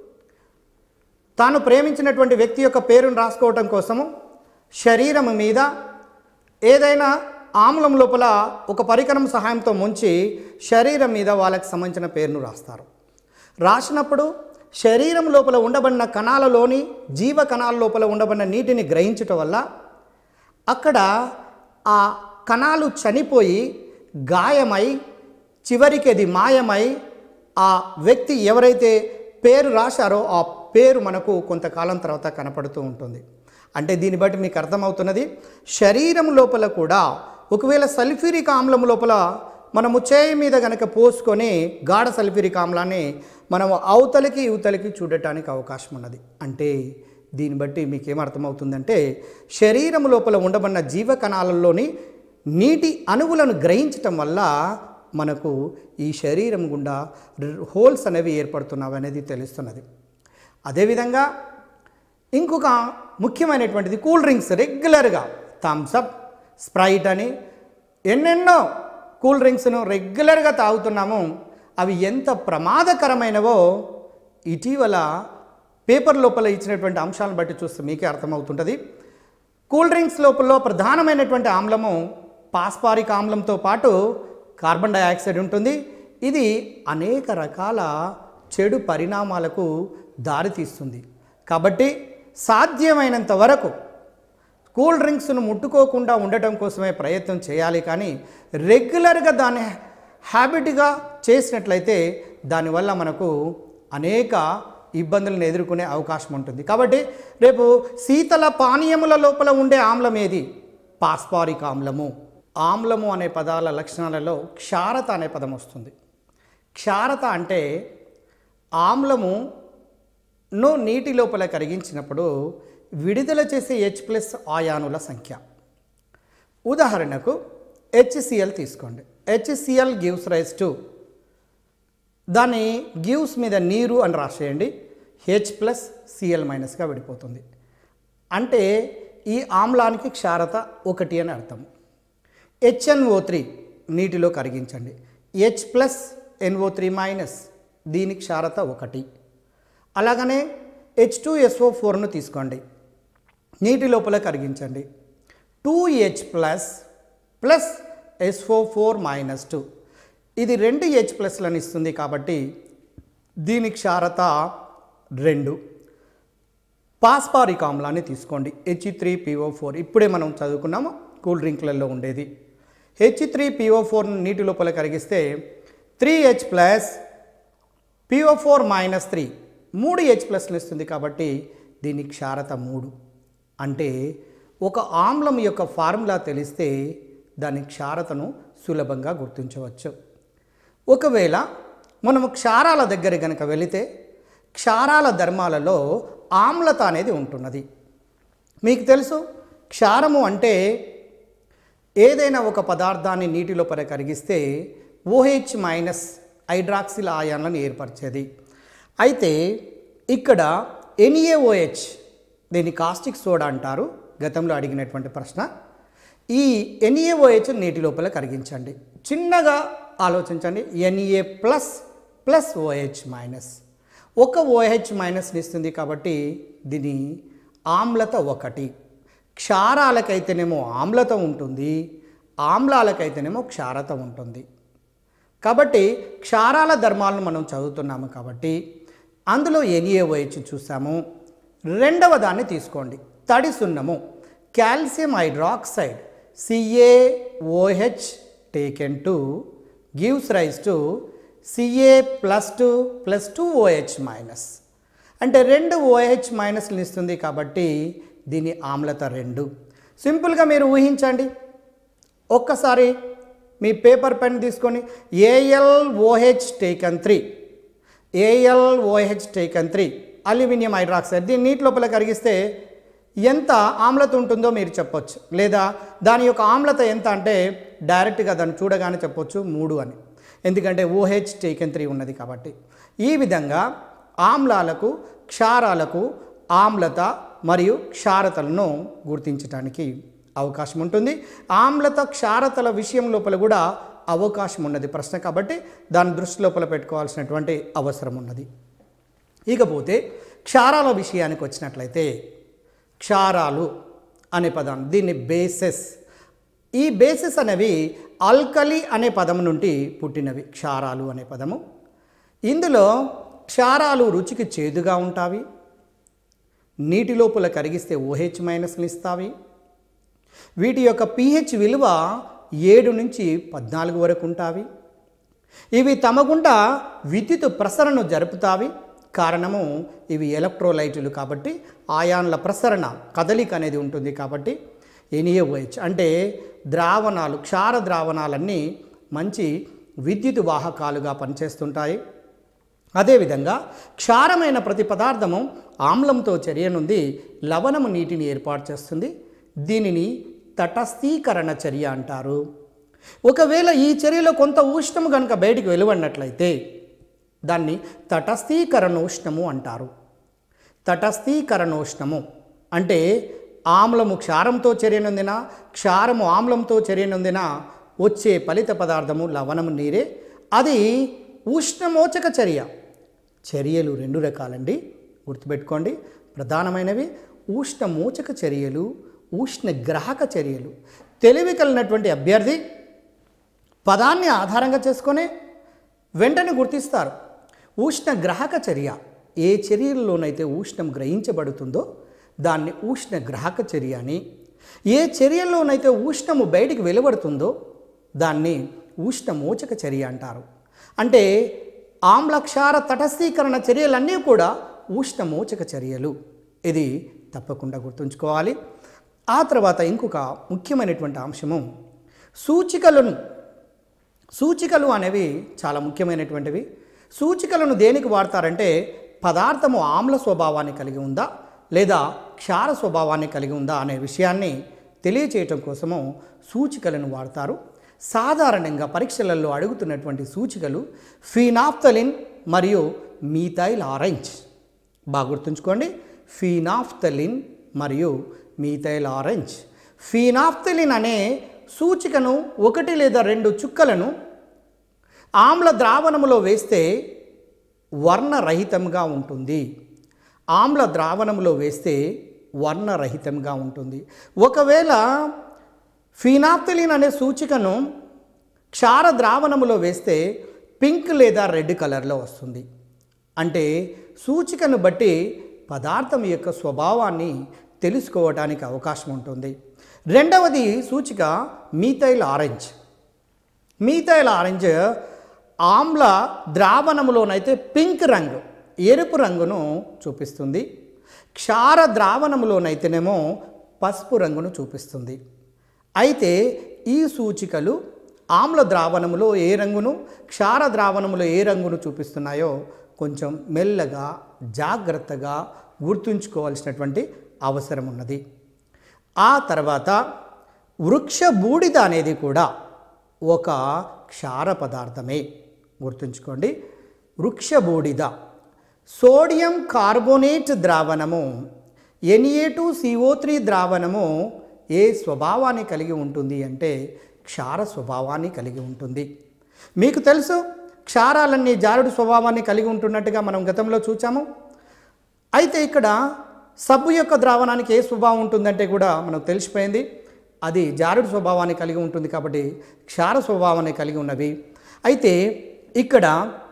తాను ప్రేమించినటువంటి వ్యక్తి యొక్క పేరును రాసుకోవటం కోసము శరీరం మీద ఏదైనా ఆమ్లం లోపల ఒక పరికరం సహాయంతో ముంచి శరీరం మీద వాళ్ళకి సంబంధించిన పేరును రాస్తారు. రాసినప్పుడు శరీరం లోపల ఉండబడిన కణాలలోని జీవ కణాల లోపల ఉండబడిన నీటిని గ్రహించటం వల్ల అక్కడ ఆ కణాలు చనిపోయి గాయమై చివరికి అది మాయమై ఆ వ్యక్తి ఎవరైతే పేరు రాశారో ఆ పేరు మనకు కొంతకాలం తర్వాత కనపడుతూ ఉంటుంది. అంటే దీన్ని బట్టి మీకు అర్థమవుతున్నది, శరీరం లోపల కూడా ఒకవేళ సల్ఫ్యూరిక్ ఆమ్లం లోపల మనము చేయి మీద కనుక పోసుకొని గాఢ సల్ఫ్యూరిక్ ఆమ్లాన్ని మనము అవతలికి ఇవతలికి చూడటానికి అవకాశం ఉన్నది. అంటే దీన్ని బట్టి మీకు ఏమర్థమవుతుందంటే శరీరం లోపల ఉండబడిన జీవ కణాలలోని నీటి అణువులను గ్రహించటం వల్ల మనకు ఈ శరీరం గుండా హోల్స్ అనేవి ఏర్పడుతున్నవి అనేది తెలుస్తున్నది. అదేవిధంగా ఇంకొక ముఖ్యమైనటువంటిది కూల్ డ్రింక్స్. రెగ్యులర్గా థమ్సప్, స్ప్రైట్ అని ఎన్నెన్నో కూల్ డ్రింక్స్ను రెగ్యులర్గా తాగుతున్నాము. అవి ఎంత ప్రమాదకరమైనవో ఇటీవల పేపర్ లోపల ఇచ్చినటువంటి అంశాలను బట్టి చూస్తే మీకే అర్థమవుతుంటుంది. కూల్ డ్రింక్స్ లోపల ప్రధానమైనటువంటి ఆమ్లము పాస్పారిక్ ఆమ్లంతో పాటు కార్బన్ డయాక్సైడ్ ఉంటుంది. ఇది అనేక రకాల చెడు పరిణామాలకు దారితీస్తుంది. కాబట్టి సాధ్యమైనంత వరకు కూల్ డ్రింక్స్ను ముట్టుకోకుండా ఉండటం కోసమే ప్రయత్నం చేయాలి. కానీ రెగ్యులర్గా దాన్ని హ్యాబిట్గా చేసినట్లయితే దానివల్ల మనకు అనేక ఇబ్బందులను ఎదుర్కొనే అవకాశం ఉంటుంది. కాబట్టి రేపు శీతల పానీయముల లోపల ఉండే ఆమ్లం ఏది? పాస్పారిక్ ఆమ్లము. ఆమ్లము అనే పదాల లక్షణాలలో క్షారత అనే పదం వస్తుంది. క్షారత అంటే ఆమ్లమును నీటి లోపల కరిగించినప్పుడు విడుదల చేసే హెచ్ ప్లస్ ఆయానుల సంఖ్య. ఉదాహరణకు హెచ్సిఎల్ తీసుకోండి. హెచ్సిఎల్ గివ్స్ రైజ్ టు, దాన్ని గివ్స్ మీద నీరు అని రాసేయండి, హెచ్ ప్లస్ సిఎల్ మైనస్గా విడిపోతుంది. అంటే ఈ ఆమ్లానికి క్షారత ఒకటి అని అర్థం. హెచ్ఎన్ఓ త్రీ నీటిలో కరిగించండి, H plus NO three minus, దీని క్షారత ఒకటి. అలాగనే హెచ్ టూ ఎస్ఓ ఫోర్ను తీసుకోండి, నీటి లోపల కరిగించండి, two H plus plus SO four minus two, ఇది రెండు హెచ్ ప్లస్లను ఇస్తుంది కాబట్టి దీని క్షారత రెండు. పాస్పారిక్ ఆమ్లాన్ని తీసుకోండి, హెచ్ త్రీ పిఓ ఫోర్, ఇప్పుడే మనం చదువుకున్నాము కూల్ డ్రింక్లలో ఉండేది. హెచ్ త్రీ పిఓ ఫోర్ను నీటి లోపల కరిగిస్తే three H plus PO four minus three, మూడు హెచ్ ప్లస్లు ఇస్తుంది కాబట్టి దీని క్షారత మూడు. అంటే ఒక ఆమ్లం యొక్క ఫార్ములా తెలిస్తే దాని క్షారతను సులభంగా గుర్తించవచ్చు. ఒకవేళ మనము క్షారాల దగ్గర కనుక వెళితే క్షారాల ధర్మాలలో ఆమ్లత అనేది ఉంటున్నది. మీకు తెలుసు, క్షారము అంటే ఏదైనా ఒక పదార్థాన్ని నీటి లోపల కరిగిస్తే ఓహెచ్ మైనస్ హైడ్రాక్సిల్ ఆయాన్లను ఏర్పరిచేది. అయితే ఇక్కడ ఎన్ఏఓహెచ్, దీన్ని కాస్టిక్ సోడా అంటారు, గతంలో అడిగినటువంటి ప్రశ్న. ఈ ఎన్ఏఓహెచ్ నీటి లోపల కరిగించండి. చిన్నగా ఆలోచించండి, NA plus plus OH minus, ఒక ఓహెచ్ మైనస్ని ఇస్తుంది కాబట్టి దీని ఆమ్లత ఒకటి. క్షారాలకైతేనేమో ఆమ్లత ఉంటుంది, ఆమ్లాలకైతేనేమో క్షారత ఉంటుంది. కాబట్టి క్షారాల ధర్మాలను మనం చదువుతున్నాము కాబట్టి అందులో ఎన్ఏఓహెచ్ చూసాము. రెండవ దాన్ని తీసుకోండి, తడి సున్నము, calcium hydroxide CaOH taken to gives rise to CA plus two plus two OH minus, అంటే రెండు ఓహెచ్ మైనస్లు ఇస్తుంది కాబట్టి దీని ఆమ్లత రెండు. సింపుల్గా మీరు ఊహించండి, ఒక్కసారి మీ పేపర్ పెన్ తీసుకొని A L O H taken three, A L O H taken three aluminium hydroxide, దీన్ని నీటి లోపల కరిగిస్తే ఎంత ఆమ్లత ఉంటుందో మీరు చెప్పొచ్చు, లేదా దాని యొక్క ఆమ్లత ఎంత అంటే డైరెక్ట్గా దాన్ని చూడగానే చెప్పొచ్చు మూడు అని, ఎందుకంటే ఓహెచ్ టేకెన్ త్రీ ఉన్నది కాబట్టి. ఈ విధంగా ఆమ్లాలకు క్షారాలకు ఆమ్లత మరియు క్షారతలను గుర్తించడానికి అవకాశం ఉంటుంది. ఆమ్లత క్షారతల విషయం లోపల కూడా అవకాశం ఉన్నది ప్రశ్న, కాబట్టి దాని దృష్టి లోపల పెట్టుకోవాల్సినటువంటి అవసరం ఉన్నది. ఇకపోతే క్షారాల విషయానికి వచ్చినట్లయితే క్షారాలు అనే పదం, దీన్ని బేసెస్, ఈ బేసెస్ అనేవి ఆల్కలి అనే పదం నుండి పుట్టినవి. క్షారాలు అనే పదము, ఇందులో క్షారాలు రుచికి చేదుగా ఉంటాయి, నీటి లోపల కరిగిస్తే ఓహెచ్ మైనస్ని ఇస్తాయి, వీటి యొక్క పీహెచ్ విలువ ఏడు నుంచి పద్నాలుగు వరకు ఉంటాయి. ఇవి తమ గుండా విద్యుత్ ప్రసరణను జరుపుతావి. కారణము ఇవి ఎలక్ట్రోలైట్లు కాబట్టి ఆయాన్ల ప్రసరణ కదలిక అనేది ఉంటుంది. కాబట్టి ఎన్ఏఓహెచ్ అంటే ద్రావణాలు, క్షార ద్రావణాలన్నీ మంచి విద్యుత్ వాహకాలుగా పనిచేస్తుంటాయి. అదేవిధంగా క్షారమైన ప్రతి పదార్థము ఆమ్లంతో చర్య నుండి లవణము నీటిని ఏర్పాటు చేస్తుంది. దీనిని తటస్థీకరణ చర్య అంటారు. ఒకవేళ ఈ చర్యలో కొంత ఉష్ణము కనుక బయటికి వెలువడినట్లయితే దాన్ని తటస్థీకరణోష్ణము అంటారు. తటస్థీకరణోష్ణము అంటే ఆమ్లము క్షారంతో చర్యనొందిన, క్షారము ఆమ్లంతో చర్యనొందిన వచ్చే ఫలిత పదార్థము లవణము నీరే. అది ఉష్ణమోచక చర్య. చర్యలు రెండు రకాలండి, గుర్తుపెట్టుకోండి. ప్రధానమైనవి ఉష్ణమోచక చర్యలు, ఉష్ణగ్రాహక చర్యలు. తెలివి కలిగినటువంటి అభ్యర్థి పదాన్ని ఆధారంగా చేసుకొని వెంటనే గుర్తిస్తారు. ఉష్ణగ్రాహక చర్య, ఏ చర్యల్లోనైతే ఉష్ణం గ్రహించబడుతుందో దాన్ని ఉష్ణగ్రాహక చర్య అని, ఏ చర్యల్లోనైతే ఉష్ణము బయటికి వెలువడుతుందో దాన్ని ఉష్ణమోచక చర్య అంటారు. అంటే ఆమ్లక్షార తటస్థీకరణ చర్యలన్నీ కూడా ఉష్ణమోచక చర్యలు. ఇది తప్పకుండా గుర్తుంచుకోవాలి. ఆ తర్వాత ఇంకొక ముఖ్యమైనటువంటి అంశము సూచికలను. సూచికలు అనేవి చాలా ముఖ్యమైనటువంటివి. సూచికలను దేనికి వాడతారంటే పదార్థము ఆమ్ల స్వభావాన్ని కలిగి ఉందా లేదా క్షార స్వభావాన్ని కలిగి ఉందా అనే విషయాన్ని తెలియచేయటం కోసము సూచికలను వాడతారు. సాధారణంగా పరీక్షలలో అడుగుతున్నటువంటి సూచికలు ఫీనాఫ్థలిన్ మరియు మీథైల్ ఆరెంజ్. బాగా గుర్తుంచుకోండి, ఫీనాఫ్థలిన్ మరియు మీథైల్ ఆరెంజ్. ఫీనాఫ్థలిన్ అనే సూచికను ఒకటి లేదా రెండు చుక్కలను ఆమ్ల ద్రావణములో వేస్తే వర్ణరహితంగా ఉంటుంది. ఆమ్ల ద్రావణములో వేస్తే వర్ణరహితంగా ఉంటుంది. ఒకవేళ ఫీనాఫ్థలిన్ అనే సూచికను క్షార ద్రావణములో వేస్తే పింక్ లేదా రెడ్ కలర్లో వస్తుంది. అంటే సూచికను బట్టి పదార్థం యొక్క స్వభావాన్ని తెలుసుకోవడానికి అవకాశం ఉంటుంది. రెండవది సూచిక మీథైల్ ఆరెంజ్. మీథైల్ ఆరెంజ్ ఆమ్ల ద్రావణములోనైతే పింక్ రంగు, ఎరుపు రంగును చూపిస్తుంది. క్షార ద్రావణములోనైతేనేమో పసుపు రంగును చూపిస్తుంది. అయితే ఈ సూచికలు ఆమ్ల ద్రావణములో ఏ రంగును, క్షార ద్రావణములో ఏ రంగును చూపిస్తున్నాయో కొంచెం మెల్లగా జాగ్రత్తగా గుర్తుంచుకోవాల్సినటువంటి అవసరం ఉన్నది. ఆ తర్వాత వృక్ష బూడిద అనేది కూడా ఒక క్షార పదార్థమే, గుర్తుంచుకోండి. వృక్ష బూడిద సోడియం కార్బోనేట్ ద్రావణము N A two C O three ద్రావణము ఏ స్వభావాన్ని కలిగి ఉంటుంది అంటే క్షార స్వభావాన్ని కలిగి ఉంటుంది. మీకు తెలుసు క్షారాలన్నీ జారుడు స్వభావాన్ని కలిగి ఉంటున్నట్టుగా మనం గతంలో చూచాము. అయితే ఇక్కడ సబ్బు యొక్క ద్రావణానికి ఏ స్వభావం ఉంటుందంటే కూడా మనకు తెలిసిపోయింది, అది జారుడు స్వభావాన్ని కలిగి ఉంటుంది కాబట్టి క్షార స్వభావాన్ని కలిగి ఉన్నవి. అయితే ఇక్కడ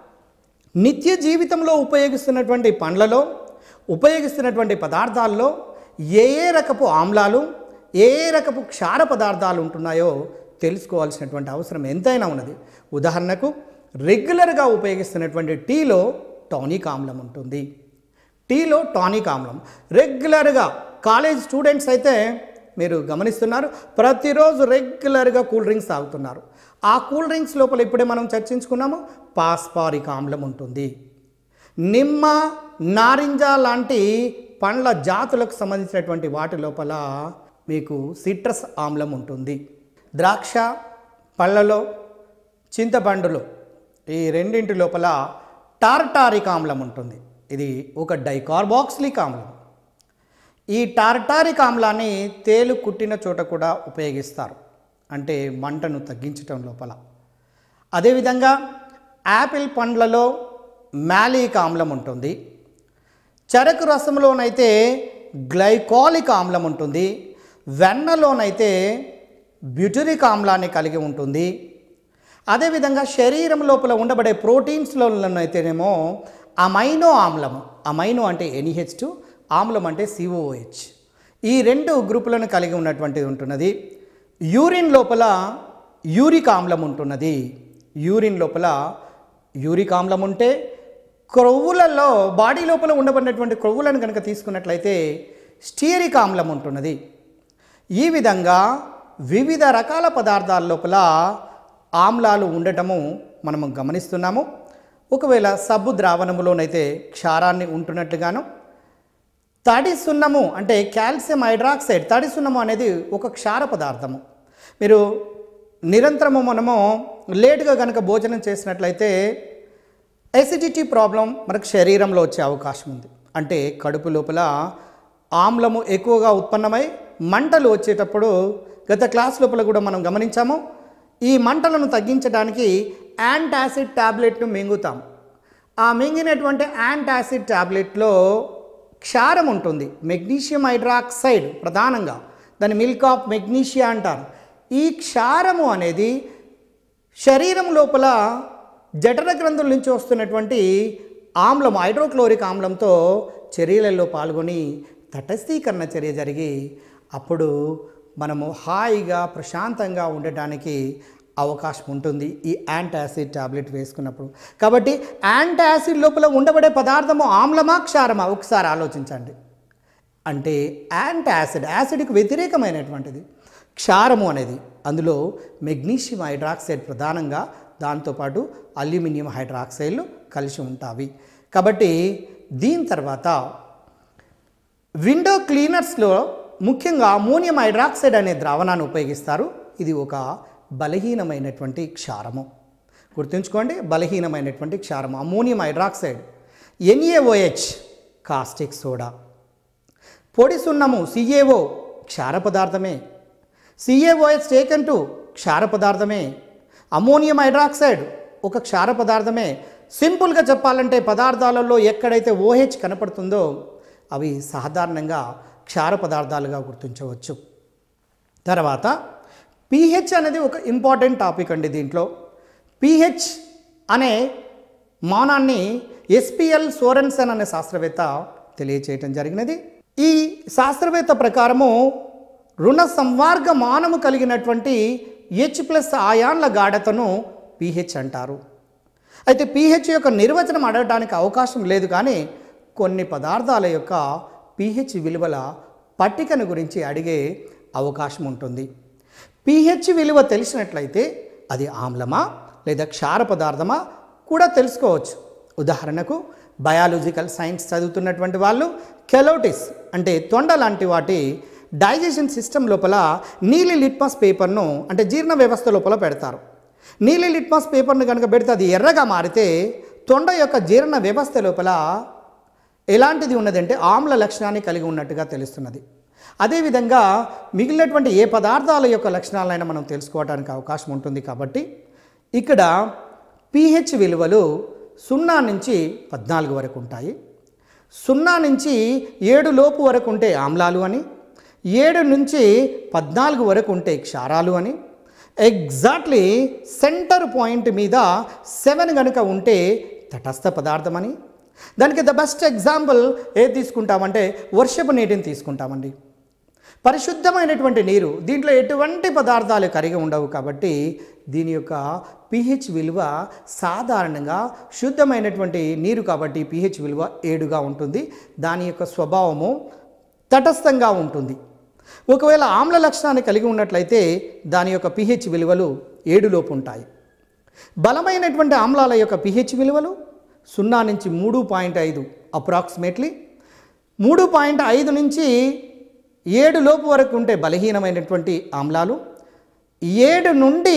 నిత్య జీవితంలో ఉపయోగిస్తున్నటువంటి పండ్లలో, ఉపయోగిస్తున్నటువంటి పదార్థాల్లో ఏ ఏ రకపు ఆమ్లాలు, ఏ ఏ రకపు క్షార పదార్థాలు ఉంటున్నాయో తెలుసుకోవాల్సినటువంటి అవసరం ఎంతైనా ఉన్నది. ఉదాహరణకు రెగ్యులర్గా ఉపయోగిస్తున్నటువంటి టీలో టానిక్ ఆమ్లం ఉంటుంది. టీలో టానిక్ ఆమ్లం రెగ్యులర్గా కాలేజ్ స్టూడెంట్స్ అయితే మీరు గమనిస్తున్నారు, ప్రతిరోజు రెగ్యులర్గా కూల్ డ్రింక్స్ తాగుతున్నారు. ఆ కూల్ డ్రింక్స్ లోపల ఇప్పుడే మనం చర్చించుకున్నాము పాస్పారిక్ ఆమ్లం ఉంటుంది. నిమ్మ, నారింజ లాంటి పండ్ల జాతులకు సంబంధించినటువంటి వాటి లోపల మీకు సిట్రస్ ఆమ్లం ఉంటుంది. ద్రాక్ష పళ్ళలో, చింతపండులో ఈ రెండింటి లోపల టార్టారిక్ ఆమ్లం ఉంటుంది. ఇది ఒక డైకార్బాక్సిలిక్ ఆమ్లం. ఈ టార్టారిక్ ఆమ్లాన్ని తేలు కుట్టిన చోట కూడా ఉపయోగిస్తారు, అంటే మంటను తగ్గించటం లోపల. అదేవిధంగా యాపిల్ పండ్లలో మ్యాలిక్ ఆమ్లం ఉంటుంది, చెరకు రసంలోనైతే గ్లైకాలిక్ ఆమ్లం ఉంటుంది, వెన్నలోనైతే బ్యూటరిక్ ఆమ్లాన్ని కలిగి ఉంటుంది. అదేవిధంగా శరీరం లోపల ఉండబడే ప్రోటీన్స్లోనైతేనేమో అమైనో ఆమ్లము, అమైనో అంటే ఎన్హెచ్ టూ, ఆమ్లం అంటే సిఓహెచ్, ఈ రెండు గ్రూపులను కలిగి ఉన్నటువంటిది ఉంటున్నది. యూరిన్ లోపల యూరిక్ ఆమ్లం ఉంటున్నది. యూరిన్ లోపల యూరిక్ ఆమ్లం ఉంటే క్రొవ్వులలో బాడీ లోపల ఉండబడినటువంటి క్రొవ్వులను కనుక తీసుకున్నట్లయితే స్టీరిక్ ఆమ్లం ఉంటున్నది. ఈ విధంగా వివిధ రకాల పదార్థాల లోపల ఆమ్లాలు ఉండటము మనము గమనిస్తున్నాము. ఒకవేళ సబ్బు ద్రావణములోనైతే క్షారాన్ని ఉంటున్నట్లుగాను, తడి సున్నము అంటే కాల్షియం హైడ్రాక్సైడ్, తడి సున్నము అనేది ఒక క్షార పదార్థము. మీరు నిరంతరము మనము లేటుగా కనుక భోజనం చేసినట్లయితే ఎసిడిటీ ప్రాబ్లం మనకు శరీరంలో వచ్చే అవకాశం ఉంది. అంటే కడుపు లోపల ఆమ్లము ఎక్కువగా ఉత్పన్నమై మంటలు వచ్చేటప్పుడు గత క్లాస్ లోపల కూడా మనం గమనించాము. ఈ మంటలను తగ్గించడానికి యాంటాసిడ్ ట్యాబ్లెట్ను మింగుతాం. ఆ మింగినటువంటి యాంటాసిడ్ ట్యాబ్లెట్లో క్షారం ఉంటుంది, మెగ్నీషియం హైడ్రాక్సైడ్ ప్రధానంగా, దాన్ని మిల్క్ ఆఫ్ మెగ్నీషియా అంటారు. ఈ క్షారము అనేది శరీరం లోపల జఠర గ్రంథుల నుంచి వస్తున్నటువంటి ఆమ్లం, హైడ్రోక్లోరిక్ ఆమ్లంతో చర్యలలో పాల్గొని తటస్థీకరణ చర్య జరిగి అప్పుడు మనము హాయిగా ప్రశాంతంగా ఉండటానికి అవకాశం ఉంటుంది ఈ యాంటాసిడ్ టాబ్లెట్ వేసుకున్నప్పుడు. కాబట్టి యాంటాసిడ్ లోపల ఉండబడే పదార్థము ఆమ్లమా క్షారమా ఒకసారి ఆలోచించండి. అంటే యాంటాసిడ్ యాసిడ్కి వ్యతిరేకమైనటువంటిది క్షారము అనేది. అందులో మెగ్నీషియం హైడ్రాక్సైడ్ ప్రధానంగా, దాంతోపాటు అల్యూమినియం హైడ్రాక్సైడ్లు కలిసి ఉంటాయి. కాబట్టి దీని తర్వాత విండో క్లీనర్స్లో ముఖ్యంగా అమోనియం హైడ్రాక్సైడ్ అనే ద్రావణాన్ని ఉపయోగిస్తారు. ఇది ఒక బలహీనమైనటువంటి క్షారము, గుర్తుంచుకోండి, బలహీనమైనటువంటి క్షారము ammonium hydroxide. N A O H caustic soda. పొడి సున్నము సిఏఓ క్షార పదార్థమే, సిఏఓహెచ్ టేకెన్ టు క్షార పదార్థమే, అమోనియం హైడ్రాక్సైడ్ ఒక క్షార పదార్థమే. సింపుల్గా చెప్పాలంటే పదార్థాలలో ఎక్కడైతే ఓహెచ్ కనపడుతుందో అవి సాధారణంగా క్షార పదార్థాలుగా గుర్తించవచ్చు. తర్వాత పీహెచ్ అనేది ఒక ఇంపార్టెంట్ టాపిక్ అండి. దీంట్లో పీహెచ్ అనే మానాన్ని ఎస్పిఎల్ సోరెన్సన్ అనే శాస్త్రవేత్త తెలియచేయటం జరిగినది. ఈ శాస్త్రవేత్త ప్రకారము రుణ సంవర్గ మానము కలిగినటువంటి హెచ్ ప్లస్ ఆయాన్ల గాఢతను పీహెచ్ అంటారు. అయితే పీహెచ్ యొక్క నిర్వచనం అడగడానికి అవకాశం లేదు, కానీ కొన్ని పదార్థాల యొక్క పీహెచ్ విలువల పట్టికను గురించి అడిగే అవకాశం ఉంటుంది. పీహెచ్ విలువ తెలిసినట్లయితే అది ఆమ్లమా లేదా క్షార పదార్థమా కూడా తెలుసుకోవచ్చు. ఉదాహరణకు బయాలజికల్ సైన్స్ చదువుతున్నటువంటి వాళ్ళు కెలోటిస్ అంటే తొండ లాంటి వాటి డైజెషన్ సిస్టమ్ లోపల నీలి లిట్మస్ పేపర్ను అంటే జీర్ణ వ్యవస్థ లోపల పెడతారు. నీలి లిట్మస్ పేపర్ను కనుక పెడితే అది ఎర్రగా మారితే తొండ యొక్క జీర్ణ వ్యవస్థ లోపల ఎలాంటిది ఉన్నదంటే ఆమ్ల లక్షణాన్ని కలిగి ఉన్నట్టుగా తెలుస్తున్నది. అదేవిధంగా మిగిలినటువంటి ఏ పదార్థాల యొక్క లక్షణాలైనా మనం తెలుసుకోవడానికి అవకాశం ఉంటుంది. కాబట్టి ఇక్కడ పీహెచ్ విలువలు సున్నా నుంచి పద్నాలుగు వరకు ఉంటాయి. సున్నా నుంచి ఏడు లోపు వరకు ఉంటే ఆమ్లాలు అని, ఏడు నుంచి పద్నాలుగు వరకు ఉంటే క్షారాలు అని, ఎగ్జాక్ట్లీ సెంటర్ పాయింట్ మీద సెవెన్ కనుక ఉంటే తటస్థ పదార్థం అని. దానికి ద బెస్ట్ ఎగ్జాంపుల్ ఏది తీసుకుంటామంటే వర్షపు నీటిని తీసుకుంటామండి. పరిశుద్ధమైనటువంటి నీరు, దీంట్లో ఎటువంటి పదార్థాలు కరిగి ఉండవు. కాబట్టి దీని యొక్క పీహెచ్ విలువ సాధారణంగా శుద్ధమైనటువంటి నీరు కాబట్టి పీహెచ్ విలువ ఏడుగా ఉంటుంది. దాని యొక్క స్వభావము తటస్థంగా ఉంటుంది. ఒకవేళ ఆమ్ల లక్షణాన్ని కలిగి ఉన్నట్లయితే దాని యొక్క పీహెచ్ విలువలు ఏడులోపు ఉంటాయి. బలమైనటువంటి ఆమ్లాల యొక్క పీహెచ్ విలువలు సున్నా నుంచి మూడు పాయింట్ ఐదు అప్రాక్సిమేట్లీ, మూడు పాయింట్ ఐదు నుంచి ఏడు లోపు వరకు ఉంటే బలహీనమైనటువంటి ఆమ్లాలు, ఏడు నుండి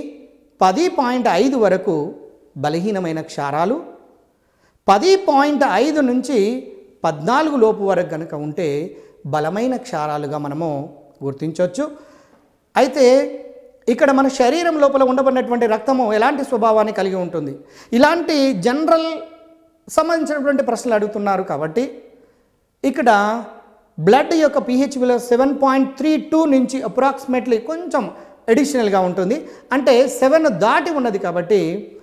పది పాయింట్ ఐదు వరకు బలహీనమైన క్షారాలు, పది పాయింట్ ఐదు నుంచి పద్నాలుగు లోపు వరకు కనుక ఉంటే బలమైన క్షారాలుగా మనము గుర్తించవచ్చు. అయితే ఇక్కడ మన శరీరం లోపల ఉండబడినటువంటి రక్తము ఎలాంటి స్వభావాన్ని కలిగి ఉంటుంది, ఇలాంటి జనరల్ సంబంధించినటువంటి ప్రశ్నలు అడుగుతున్నారు. కాబట్టి ఇక్కడ బ్లడ్ యొక్క పీహెచ్ విలువ సెవెన్ పాయింట్ త్రీ టూ నుంచి అప్రాక్సిమేట్లీ కొంచెం అడిషనల్గా ఉంటుంది. అంటే సెవెన్ దాటి ఉన్నది కాబట్టి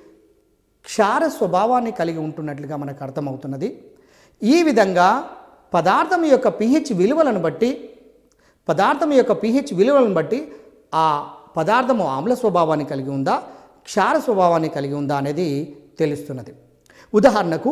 క్షార స్వభావాన్ని కలిగి ఉంటున్నట్లుగా మనకు అర్థమవుతున్నది. ఈ విధంగా పదార్థం యొక్క పీహెచ్ విలువలను బట్టి పదార్థం యొక్క పీహెచ్ విలువలను బట్టి ఆ పదార్థము ఆమ్ల స్వభావాన్ని కలిగి ఉందా, క్షార స్వభావాన్ని కలిగి ఉందా అనేది తెలుస్తున్నది. ఉదాహరణకు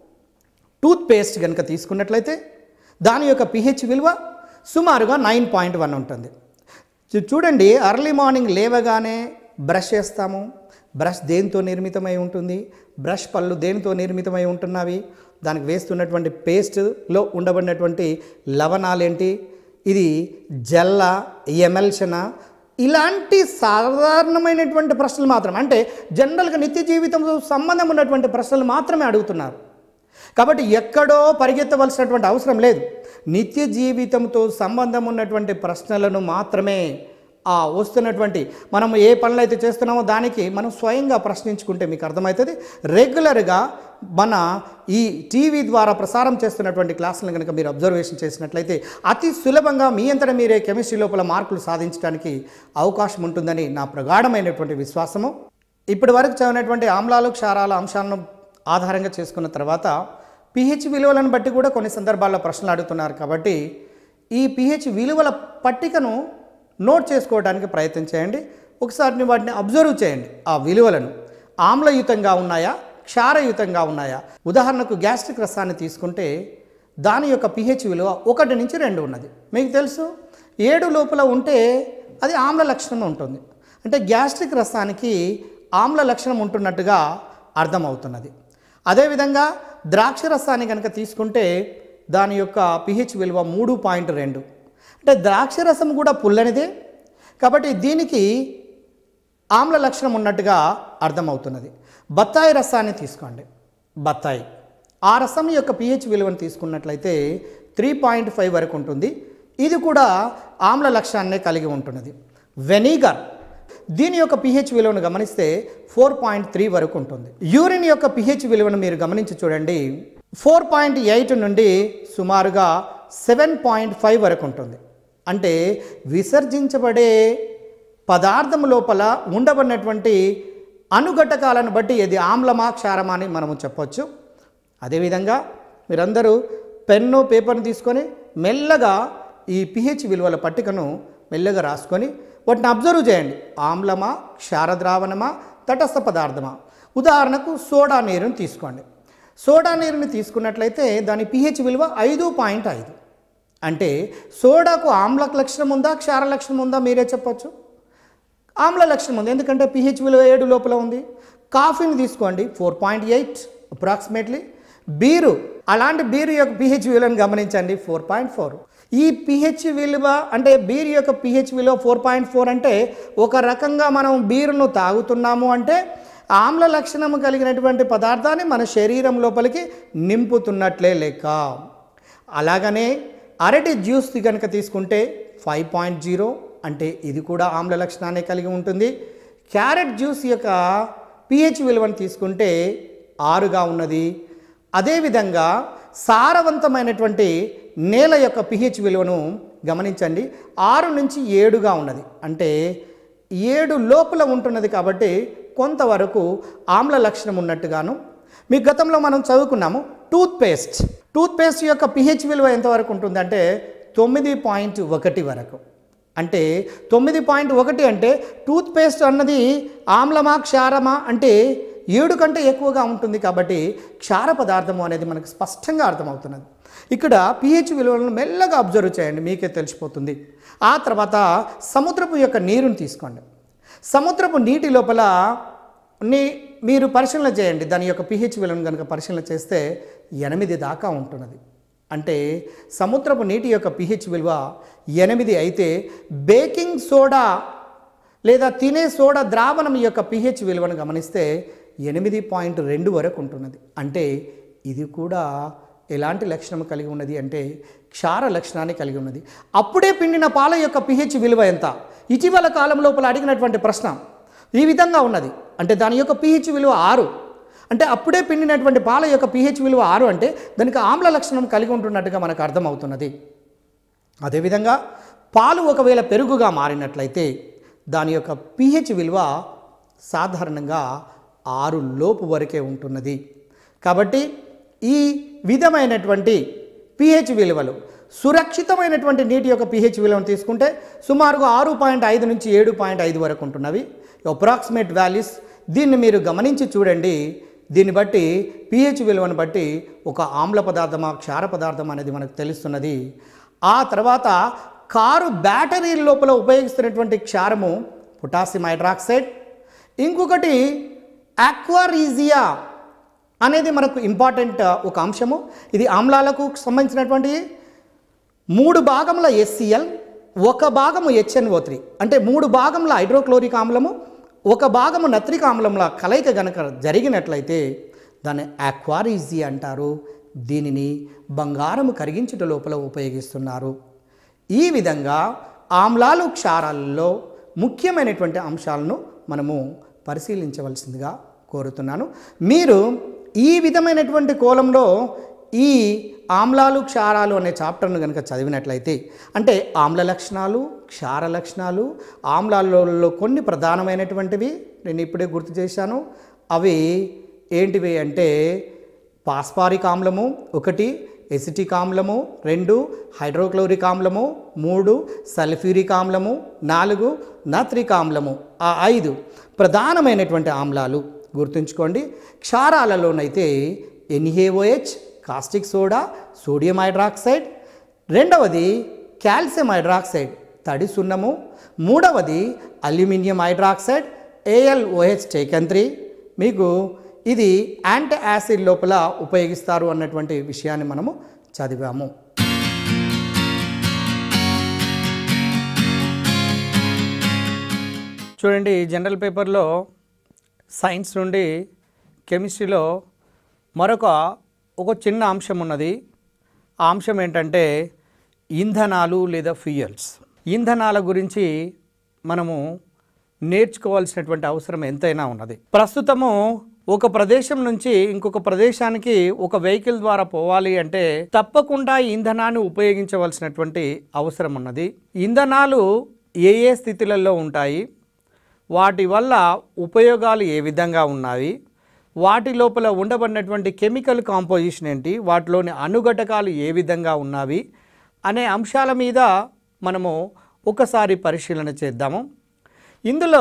టూత్పేస్ట్ కనుక తీసుకున్నట్లయితే దాని యొక్క పీహెచ్ విలువ సుమారుగా నైన్ పాయింట్ వన్ ఉంటుంది. చూడండి, ఎర్లీ మార్నింగ్ లేవగానే బ్రష్ చేస్తాము. బ్రష్ దేనితో నిర్మితమై ఉంటుంది, బ్రష్ పళ్ళు దేనితో నిర్మితమై ఉంటున్నవి, దానికి వేస్తున్నటువంటి పేస్ట్లో ఉండబడినటువంటి లవణాలేంటి, ఇది జల్ల ఎమల్షనా, ఇలాంటి సాధారణమైనటువంటి ప్రశ్నలు మాత్రం, అంటే జనరల్గా నిత్య జీవితంతో సంబంధం ఉన్నటువంటి ప్రశ్నలు మాత్రమే అడుగుతున్నారు. కాబట్టి ఎక్కడో పరిగెత్తవలసినటువంటి అవసరం లేదు. నిత్య జీవితంతో సంబంధం ఉన్నటువంటి ప్రశ్నలను మాత్రమే ఆ వస్తున్నటువంటి మనం ఏ పనులు అయితే చేస్తున్నామో దానికి మనం స్వయంగా ప్రశ్నించుకుంటే మీకు అర్థమవుతుంది. రెగ్యులర్గా మన ఈ టీవీ ద్వారా ప్రసారం చేస్తున్నటువంటి క్లాసులను కనుక మీరు అబ్జర్వేషన్ చేసినట్లయితే అతి సులభంగా మీ అంతటా మీరే కెమిస్ట్రీ లోపల మార్కులు సాధించడానికి అవకాశం ఉంటుందని నా ప్రగాఢమైనటువంటి విశ్వాసము. ఇప్పటి వరకు చదివినటువంటి ఆమ్లాలు క్షారాల అంశాలను ఆధారంగా చేసుకున్న తర్వాత పీహెచ్ విలువలను బట్టి కూడా కొన్ని సందర్భాల్లో ప్రశ్నలు అడుగుతున్నారు. కాబట్టి ఈ పీహెచ్ విలువల పట్టికను నోట్ చేసుకోవడానికి ప్రయత్నం చేయండి. ఒకసారి వాటిని అబ్జర్వ్ చేయండి. ఆ విలువలను ఆమ్లయుతంగా ఉన్నాయా, క్షారయుతంగా ఉన్నాయా. ఉదాహరణకు గ్యాస్ట్రిక్ రసాన్ని తీసుకుంటే దాని యొక్క పీహెచ్ విలువ ఒకటి నుంచి రెండు ఉన్నది. మీకు తెలుసు, ఏడు లోపల ఉంటే అది ఆమ్ల లక్షణం ఉంటుంది. అంటే గ్యాస్ట్రిక్ రసానికి ఆమ్ల లక్షణం ఉంటున్నట్టుగా అర్థమవుతున్నది. అదేవిధంగా ద్రాక్ష రసాన్ని కనుక తీసుకుంటే దాని యొక్క పీహెచ్ విలువ మూడు పాయింట్ రెండు. అంటే ద్రాక్ష రసం కూడా పుల్లనిదే కాబట్టి దీనికి ఆమ్ల లక్షణం ఉన్నట్టుగా అర్థమవుతున్నది. బత్తాయి రసాన్ని తీసుకోండి. బత్తాయి ఆ రసం యొక్క పీహెచ్ విలువను తీసుకున్నట్లయితే త్రీ పాయింట్ ఫైవ్ వరకు ఉంటుంది. ఇది కూడా ఆమ్ల లక్షణాన్నే కలిగి ఉంటున్నది. వెనిగర్ దీని యొక్క పీహెచ్ విలువను గమనిస్తే ఫోర్ పాయింట్ త్రీ వరకు ఉంటుంది. యూరిన్ యొక్క పీహెచ్ విలువను మీరు గమనించి చూడండి, ఫోర్ పాయింట్ ఎయిట్ నుండి సుమారుగా సెవెన్ పాయింట్ ఫైవ్ వరకు ఉంటుంది. అంటే విసర్జించబడే పదార్థం లోపల ఉండబడినటువంటి అణుఘటకాలను బట్టి ఇది ఆమ్లమా క్షారమా అని మనము చెప్పవచ్చు. అదేవిధంగా మీరందరూ పెన్ను పేపర్ని తీసుకొని మెల్లగా ఈ పీహెచ్ విలువల పట్టికను మెల్లగా రాసుకొని వాటిని అబ్జర్వ్ చేయండి. ఆమ్లమా, క్షార ద్రావణమా, తటస్థ పదార్థమా. ఉదాహరణకు సోడా నీరుని తీసుకోండి. సోడా నీరుని తీసుకున్నట్లయితే దాని పీహెచ్ విలువ ఐదు పాయింట్ ఐదు. అంటే సోడాకు ఆమ్ల లక్షణం ఉందా, క్షార లక్షణం ఉందా మీరే చెప్పచ్చు. ఆమ్ల లక్షణం ఉంది, ఎందుకంటే పీహెచ్ విలువ ఏడు లోపల ఉంది. కాఫీని తీసుకోండి, four point eight approximately. Beer, అలాంటి బీరు యొక్క పీహెచ్ విలువను గమనించండి, ఫోర్ పాయింట్ ఫోర్. ఈ పీహెచ్ విలువ అంటే బీరు యొక్క పీహెచ్ విలువ ఫోర్ పాయింట్ ఫోర్ అంటే ఒక రకంగా మనం బీరును తాగుతున్నాము అంటే ఆమ్ల లక్షణము కలిగినటువంటి పదార్థాన్ని మన శరీరం లోపలికి నింపుతున్నట్లే లెక్క. అలాగనే అరటి జ్యూస్ కనుక తీసుకుంటే ఫైవ్ పాయింట్ జీరో అంటే ఇది కూడా ఆమ్ల లక్షణాన్ని కలిగి ఉంటుంది. క్యారెట్ జ్యూస్ యొక్క పీహెచ్ విలువను తీసుకుంటే ఆరుగా ఉన్నది. అదేవిధంగా సారవంతమైనటువంటి నేల యొక్క పీహెచ్ విలువను గమనించండి, ఆరు నుంచి ఏడుగా ఉన్నది. అంటే ఏడు లోపల ఉంటున్నది కాబట్టి కొంతవరకు ఆమ్ల లక్షణం ఉన్నట్టుగాను. మీ గతంలో మనం చదువుకున్నాము టూత్పేస్ట్. టూత్పేస్ట్ యొక్క పీహెచ్ విలువ ఎంతవరకు ఉంటుంది అంటే తొమ్మిది పాయింట్ ఒకటి వరకు. అంటే తొమ్మిది పాయింట్ ఒకటి అంటే టూత్పేస్ట్ అన్నది ఆమ్లమా క్షారమా అంటే ఏడు కంటే ఎక్కువగా ఉంటుంది. కాబట్టి క్షార పదార్థము అనేది మనకు స్పష్టంగా అర్థమవుతున్నది. ఇక్కడ పీహెచ్ విలువలను మెల్లగా అబ్జర్వ్ చేయండి, మీకే తెలిసిపోతుంది. ఆ తర్వాత సముద్రపు యొక్క నీరుని తీసుకోండి. సముద్రపు నీటి లోపల నీ మీరు పరిశీలన చేయండి, దాని యొక్క పీహెచ్ విలువను కనుక పరిశీలన చేస్తే ఎనిమిది దాకా ఉంటున్నది. అంటే సముద్రపు నీటి యొక్క పీహెచ్ విలువ ఎనిమిది అయితే బేకింగ్ సోడా లేదా తినే సోడా ద్రావణం యొక్క పీహెచ్ విలువను గమనిస్తే ఎనిమిది పాయింట్ రెండు వరకు ఉంటున్నది. అంటే ఇది కూడా ఎలాంటి లక్షణం కలిగి ఉన్నది అంటే క్షార లక్షణాన్ని కలిగి ఉన్నది. అప్పుడే పిండిన పాల యొక్క పిహెచ్ విలువ ఎంత? ఇటీవల కాలం లోపల అడిగినటువంటి ప్రశ్న ఈ విధంగా ఉన్నది. అంటే దాని యొక్క పిహెచ్ విలువ ఆరు. అంటే అప్పుడే పిండినటువంటి పాల యొక్క పిహెచ్ విలువ ఆరు అంటే దానికి ఆమ్ల లక్షణం కలిగి ఉంటున్నట్టుగా మనకు అర్థమవుతున్నది. అదేవిధంగా పాలు ఒకవేళ పెరుగుగా మారినట్లయితే దాని యొక్క పిహెచ్ విలువ సాధారణంగా ఆరు లోపు వరకే ఉంటున్నది. కాబట్టి ఈ విధమైనటువంటి పిహెచ్ విలువలు సురక్షితమైనటువంటి నీటి యొక్క పిహెచ్ విలువను తీసుకుంటే సుమారుగా ఆరు పాయింట్ ఐదు నుంచి ఏడు పాయింట్ ఐదు వరకు ఉంటున్నవి అప్రాక్సిమేట్ వాల్యూస్. దీన్ని మీరు గమనించి చూడండి. దీన్ని బట్టి పిహెచ్ విలువను బట్టి ఒక ఆమ్ల పదార్థమా క్షార పదార్థం అనేది మనకు తెలుస్తున్నది. ఆ తర్వాత కారు బ్యాటరీ లోపల ఉపయోగిస్తున్నటువంటి క్షారము పొటాషియం హైడ్రాక్సైడ్. ఇంకొకటి ఆక్వారీజియా అనేది మనకు ఇంపార్టెంట్ ఒక అంశము. ఇది ఆమ్లాలకు సంబంధించినటువంటి మూడు భాగముల ఎస్సిఎల్, ఒక భాగము హెచ్ఎన్ఓ త్రీ, అంటే మూడు భాగముల హైడ్రోక్లోరిక్ ఆమ్లము, ఒక భాగము నత్రిక ఆమ్లముల కలయిక గనక జరిగినట్లయితే దాన్ని ఆక్వారీజియా అంటారు. దీనిని బంగారము కరిగించుట లోపల ఉపయోగిస్తున్నారు. ఈ విధంగా ఆమ్లాలు క్షారాలలో ముఖ్యమైనటువంటి అంశాలను మనము పరిశీలించవలసిందిగా కోరుతున్నాను. మీరు ఈ విధమైనటువంటి కోణంలో ఈ ఆమ్లాలు క్షారాలు అనే చాప్టర్ను కనుక చదివినట్లయితే అంటే ఆమ్ల లక్షణాలు క్షార లక్షణాలు, ఆమ్లాలలో కొన్ని ప్రధానమైనటువంటివి నేను ఇప్పుడే గుర్తు చేశాను. అవి ఏంటివి అంటే పాస్పారిక్ ఆమ్లము ఒకటి, ఎసిటిక్ ఆమ్లము రెండు, హైడ్రోక్లోరిక్ ఆమ్లము మూడు, సల్ఫ్యూరిక్ ఆమ్లము నాలుగు, నత్రిక్ ఆమ్లము ఆ ఐదు ప్రధానమైనటువంటి ఆమ్లాలు గుర్తుంచుకోండి. క్షారాలలోనైతే N A O H caustic soda, sodium hydroxide, రెండవది కాల్షియం హైడ్రాక్సైడ్ తడి సున్నము, మూడవది aluminium hydroxide A L O H taken three. మీకు ఇది యాంటీ యాసిడ్ లోపల ఉపయోగిస్తారు అన్నటువంటి విషయాన్ని మనము చదివాము. చూడండి, జనరల్ పేపర్లో సైన్స్ నుండి కెమిస్ట్రీలో మరొక ఒక చిన్న అంశం ఉన్నది. ఆ అంశం ఏంటంటే ఇంధనాలు లేదా ఫ్యూయల్స్. ఇంధనాల గురించి మనము నేర్చుకోవాల్సినటువంటి అవసరం ఎంతైనా ఉన్నది. ప్రస్తుతము ఒక ప్రదేశం నుంచి ఇంకొక ప్రదేశానికి ఒక వెహికల్ ద్వారా పోవాలి అంటే తప్పకుండా ఇంధనాన్ని ఉపయోగించవలసినటువంటి అవసరం ఉన్నది. ఇంధనాలు ఏ ఏ స్థితులలో ఉంటాయి, వాటి వల్ల ఉపయోగాలు ఏ విధంగా ఉన్నాయి, వాటి లోపల ఉండబడినటువంటి కెమికల్ కాంపోజిషన్ ఏంటి, వాటిలోని అణుఘటకాలు ఏ విధంగా ఉన్నవి అనే అంశాల మీద మనము ఒకసారి పరిశీలన చేద్దాము. ఇందులో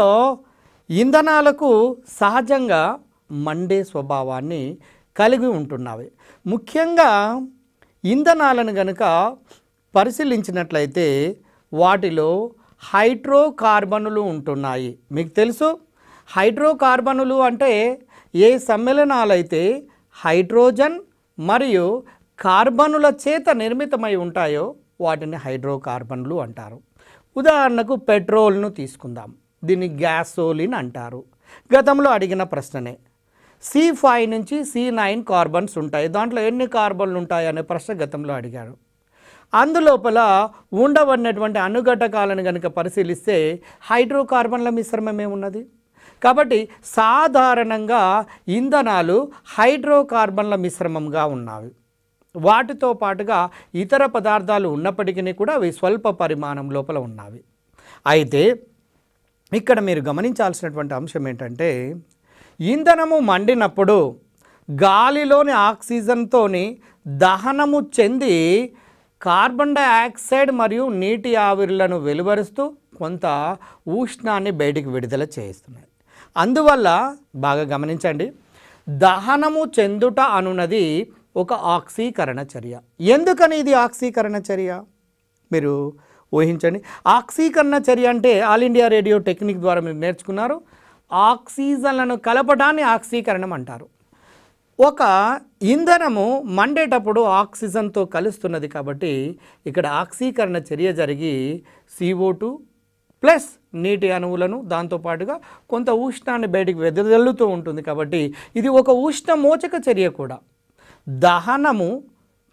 ఇంధనాలకు సహజంగా మండే స్వభావాన్ని కలిగి ఉంటున్నవి. ముఖ్యంగా ఇంధనాలను గనుక పరిశీలించినట్లయితే వాటిలో హైడ్రోకార్బనులు ఉంటున్నాయి. మీకు తెలుసు, హైడ్రోకార్బనులు అంటే ఏ సమ్మేళనాలైతే హైడ్రోజన్ మరియు కార్బనుల చేత నిర్మితమై ఉంటాయో వాటిని హైడ్రోకార్బన్లు అంటారు. ఉదాహరణకు పెట్రోల్ను తీసుకుందాం, దీన్ని గ్యాసోలిన్ అంటారు. గతంలో అడిగిన ప్రశ్ననే. సి ఫైవ్ నుంచి సి నైన్ కార్బన్స్ ఉంటాయి, దాంట్లో ఎన్ని కార్బన్లు ఉంటాయి అనే ప్రశ్న గతంలో అడిగారు. అందులోపల ఉండబడినటువంటి అణుఘటకాలను కనుక పరిశీలిస్తే హైడ్రోకార్బన్ల మిశ్రమమే ఉన్నది. కాబట్టి సాధారణంగా ఇంధనాలు హైడ్రోకార్బన్ల మిశ్రమంగా ఉన్నవి. వాటితో పాటుగా ఇతర పదార్థాలు ఉన్నప్పటికీ కూడా అవి స్వల్ప పరిమాణం లోపల ఉన్నవి. అయితే ఇక్కడ మీరు గమనించాల్సినటువంటి అంశం ఏంటంటే ఇంధనము మండినప్పుడు గాలిలోని ఆక్సిజన్తోని దహనము చెంది కార్బన్ డైఆక్సైడ్ మరియు నీటి ఆవిరులను వెలువరుస్తూ కొంత ఉష్ణాన్ని బయటికి విడుదల చేస్తున్నాయి. అందువల్ల బాగా గమనించండి, దహనము చెందుట అనున్నది ఒక ఆక్సీకరణ చర్య. ఎందుకని ఇది ఆక్సీకరణ చర్య మీరు ఊహించండి. ఆక్సీకరణ చర్య అంటే ఆల్ ఇండియా రేడియో టెక్నిక్ ద్వారా మీరు నేర్చుకున్నారు. ఆక్సిజన్లను కలపడాన్ని ఆక్సీకరణం అంటారు. ఒక ఇంధనము మండేటప్పుడు ఆక్సిజన్తో కలుస్తున్నది కాబట్టి ఇక్కడ ఆక్సీకరణ చర్య జరిగి సిఓ టూ ప్లస్ నీటి అణువులను దాంతోపాటుగా కొంత ఉష్ణాన్ని బయటికి వెదజల్లుతూ ఉంటుంది. కాబట్టి ఇది ఒక ఉష్ణ మోచక చర్య కూడా. దహనము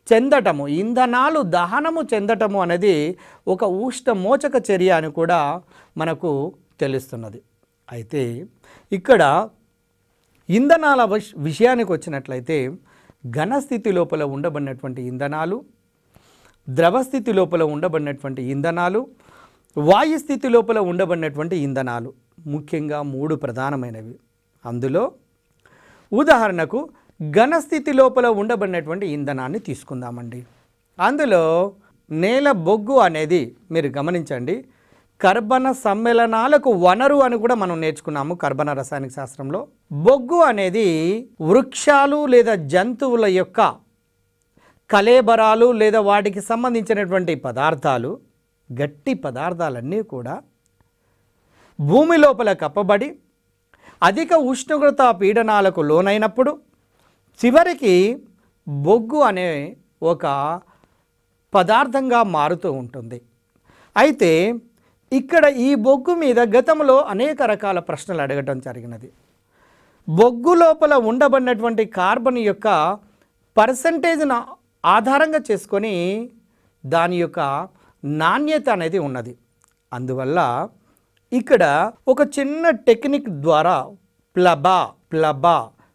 చెందటము, ఇంధనాలు దహనము చెందటము అనేది ఒక ఉష్ణమోచక చర్య అని కూడా మనకు తెలుస్తున్నది. అయితే ఇక్కడ ఇంధనాల విష విషయానికి వచ్చినట్లయితే ఘనస్థితి లోపల ఉండబడినటువంటి ఇంధనాలు, ద్రవస్థితి లోపల ఉండబడినటువంటి ఇంధనాలు, వాయుస్థితి లోపల ఉండబడినటువంటి ఇంధనాలు ముఖ్యంగా మూడు ప్రధానమైనవి. అందులో ఉదాహరణకు ఘనస్థితి లోపల ఉండబడినటువంటి ఇంధనాన్ని తీసుకుందామండి. అందులో నేల బొగ్గు అనేది మీరు గమనించండి, కర్బన సమ్మేళనాలకు వనరు అని కూడా మనం నేర్చుకున్నాము కర్బన రసాయనిక శాస్త్రంలో. బొగ్గు అనేది వృక్షాలు లేదా జంతువుల యొక్క కళేబరాలు లేదా వాటికి సంబంధించినటువంటి పదార్థాలు, గట్టి పదార్థాలన్నీ కూడా భూమి లోపల కప్పబడి అధిక ఉష్ణోగ్రత పీడనాలకు లోనైనప్పుడు చివరికి బొగ్గు అనే ఒక పదార్థంగా మారుతూ ఉంటుంది. అయితే ఇక్కడ ఈ బొగ్గు మీద గతంలో అనేక రకాల ప్రశ్నలు అడగటం జరిగినది. బొగ్గు లోపల ఉండబడినటువంటి కార్బన్ యొక్క పర్సంటేజ్ను ఆధారంగా చేసుకొని దాని యొక్క నాణ్యత అనేది ఉన్నది. అందువల్ల ఇక్కడ ఒక చిన్న టెక్నిక్ ద్వారా ప్లబా ప్లబా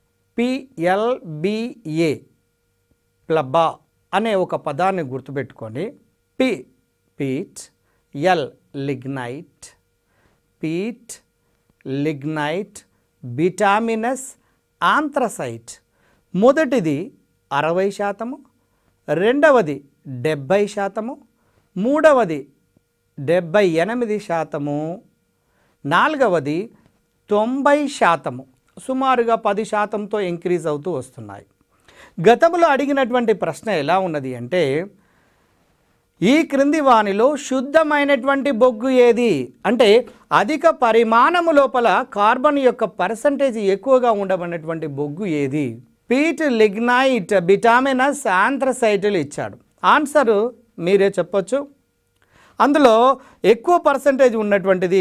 పిఎల్బిఏ ప్లబా అనే ఒక పదాన్ని గుర్తుపెట్టుకొని P peat, L lignite, peat lignite bituminous anthracite. మొదటిది అరవై శాతము, రెండవది డెబ్భై శాతము, మూడవది డెబ్భై ఎనిమిది శాతము, నాలుగవది తొంభై శాతము. సుమారుగా పది శాతంతో ఇంక్రీజ్ అవుతూ వస్తున్నాయి. గతంలో అడిగినటువంటి ప్రశ్న ఎలా ఉన్నది అంటే, ఈ క్రింది వానిలో శుద్ధమైనటువంటి బొగ్గు ఏది అంటే అధిక పరిమాణము లోపల కార్బన్ యొక్క పర్సంటేజ్ ఎక్కువగా ఉండబడినటువంటి బొగ్గు ఏది? పీట్, లిగ్నైట్, బిటామినస్, ఆంథ్రసైట్లు ఇచ్చాడు. ఆన్సరు మీరే చెప్పొచ్చు. అందులో ఎక్కువ పర్సంటేజ్ ఉన్నటువంటిది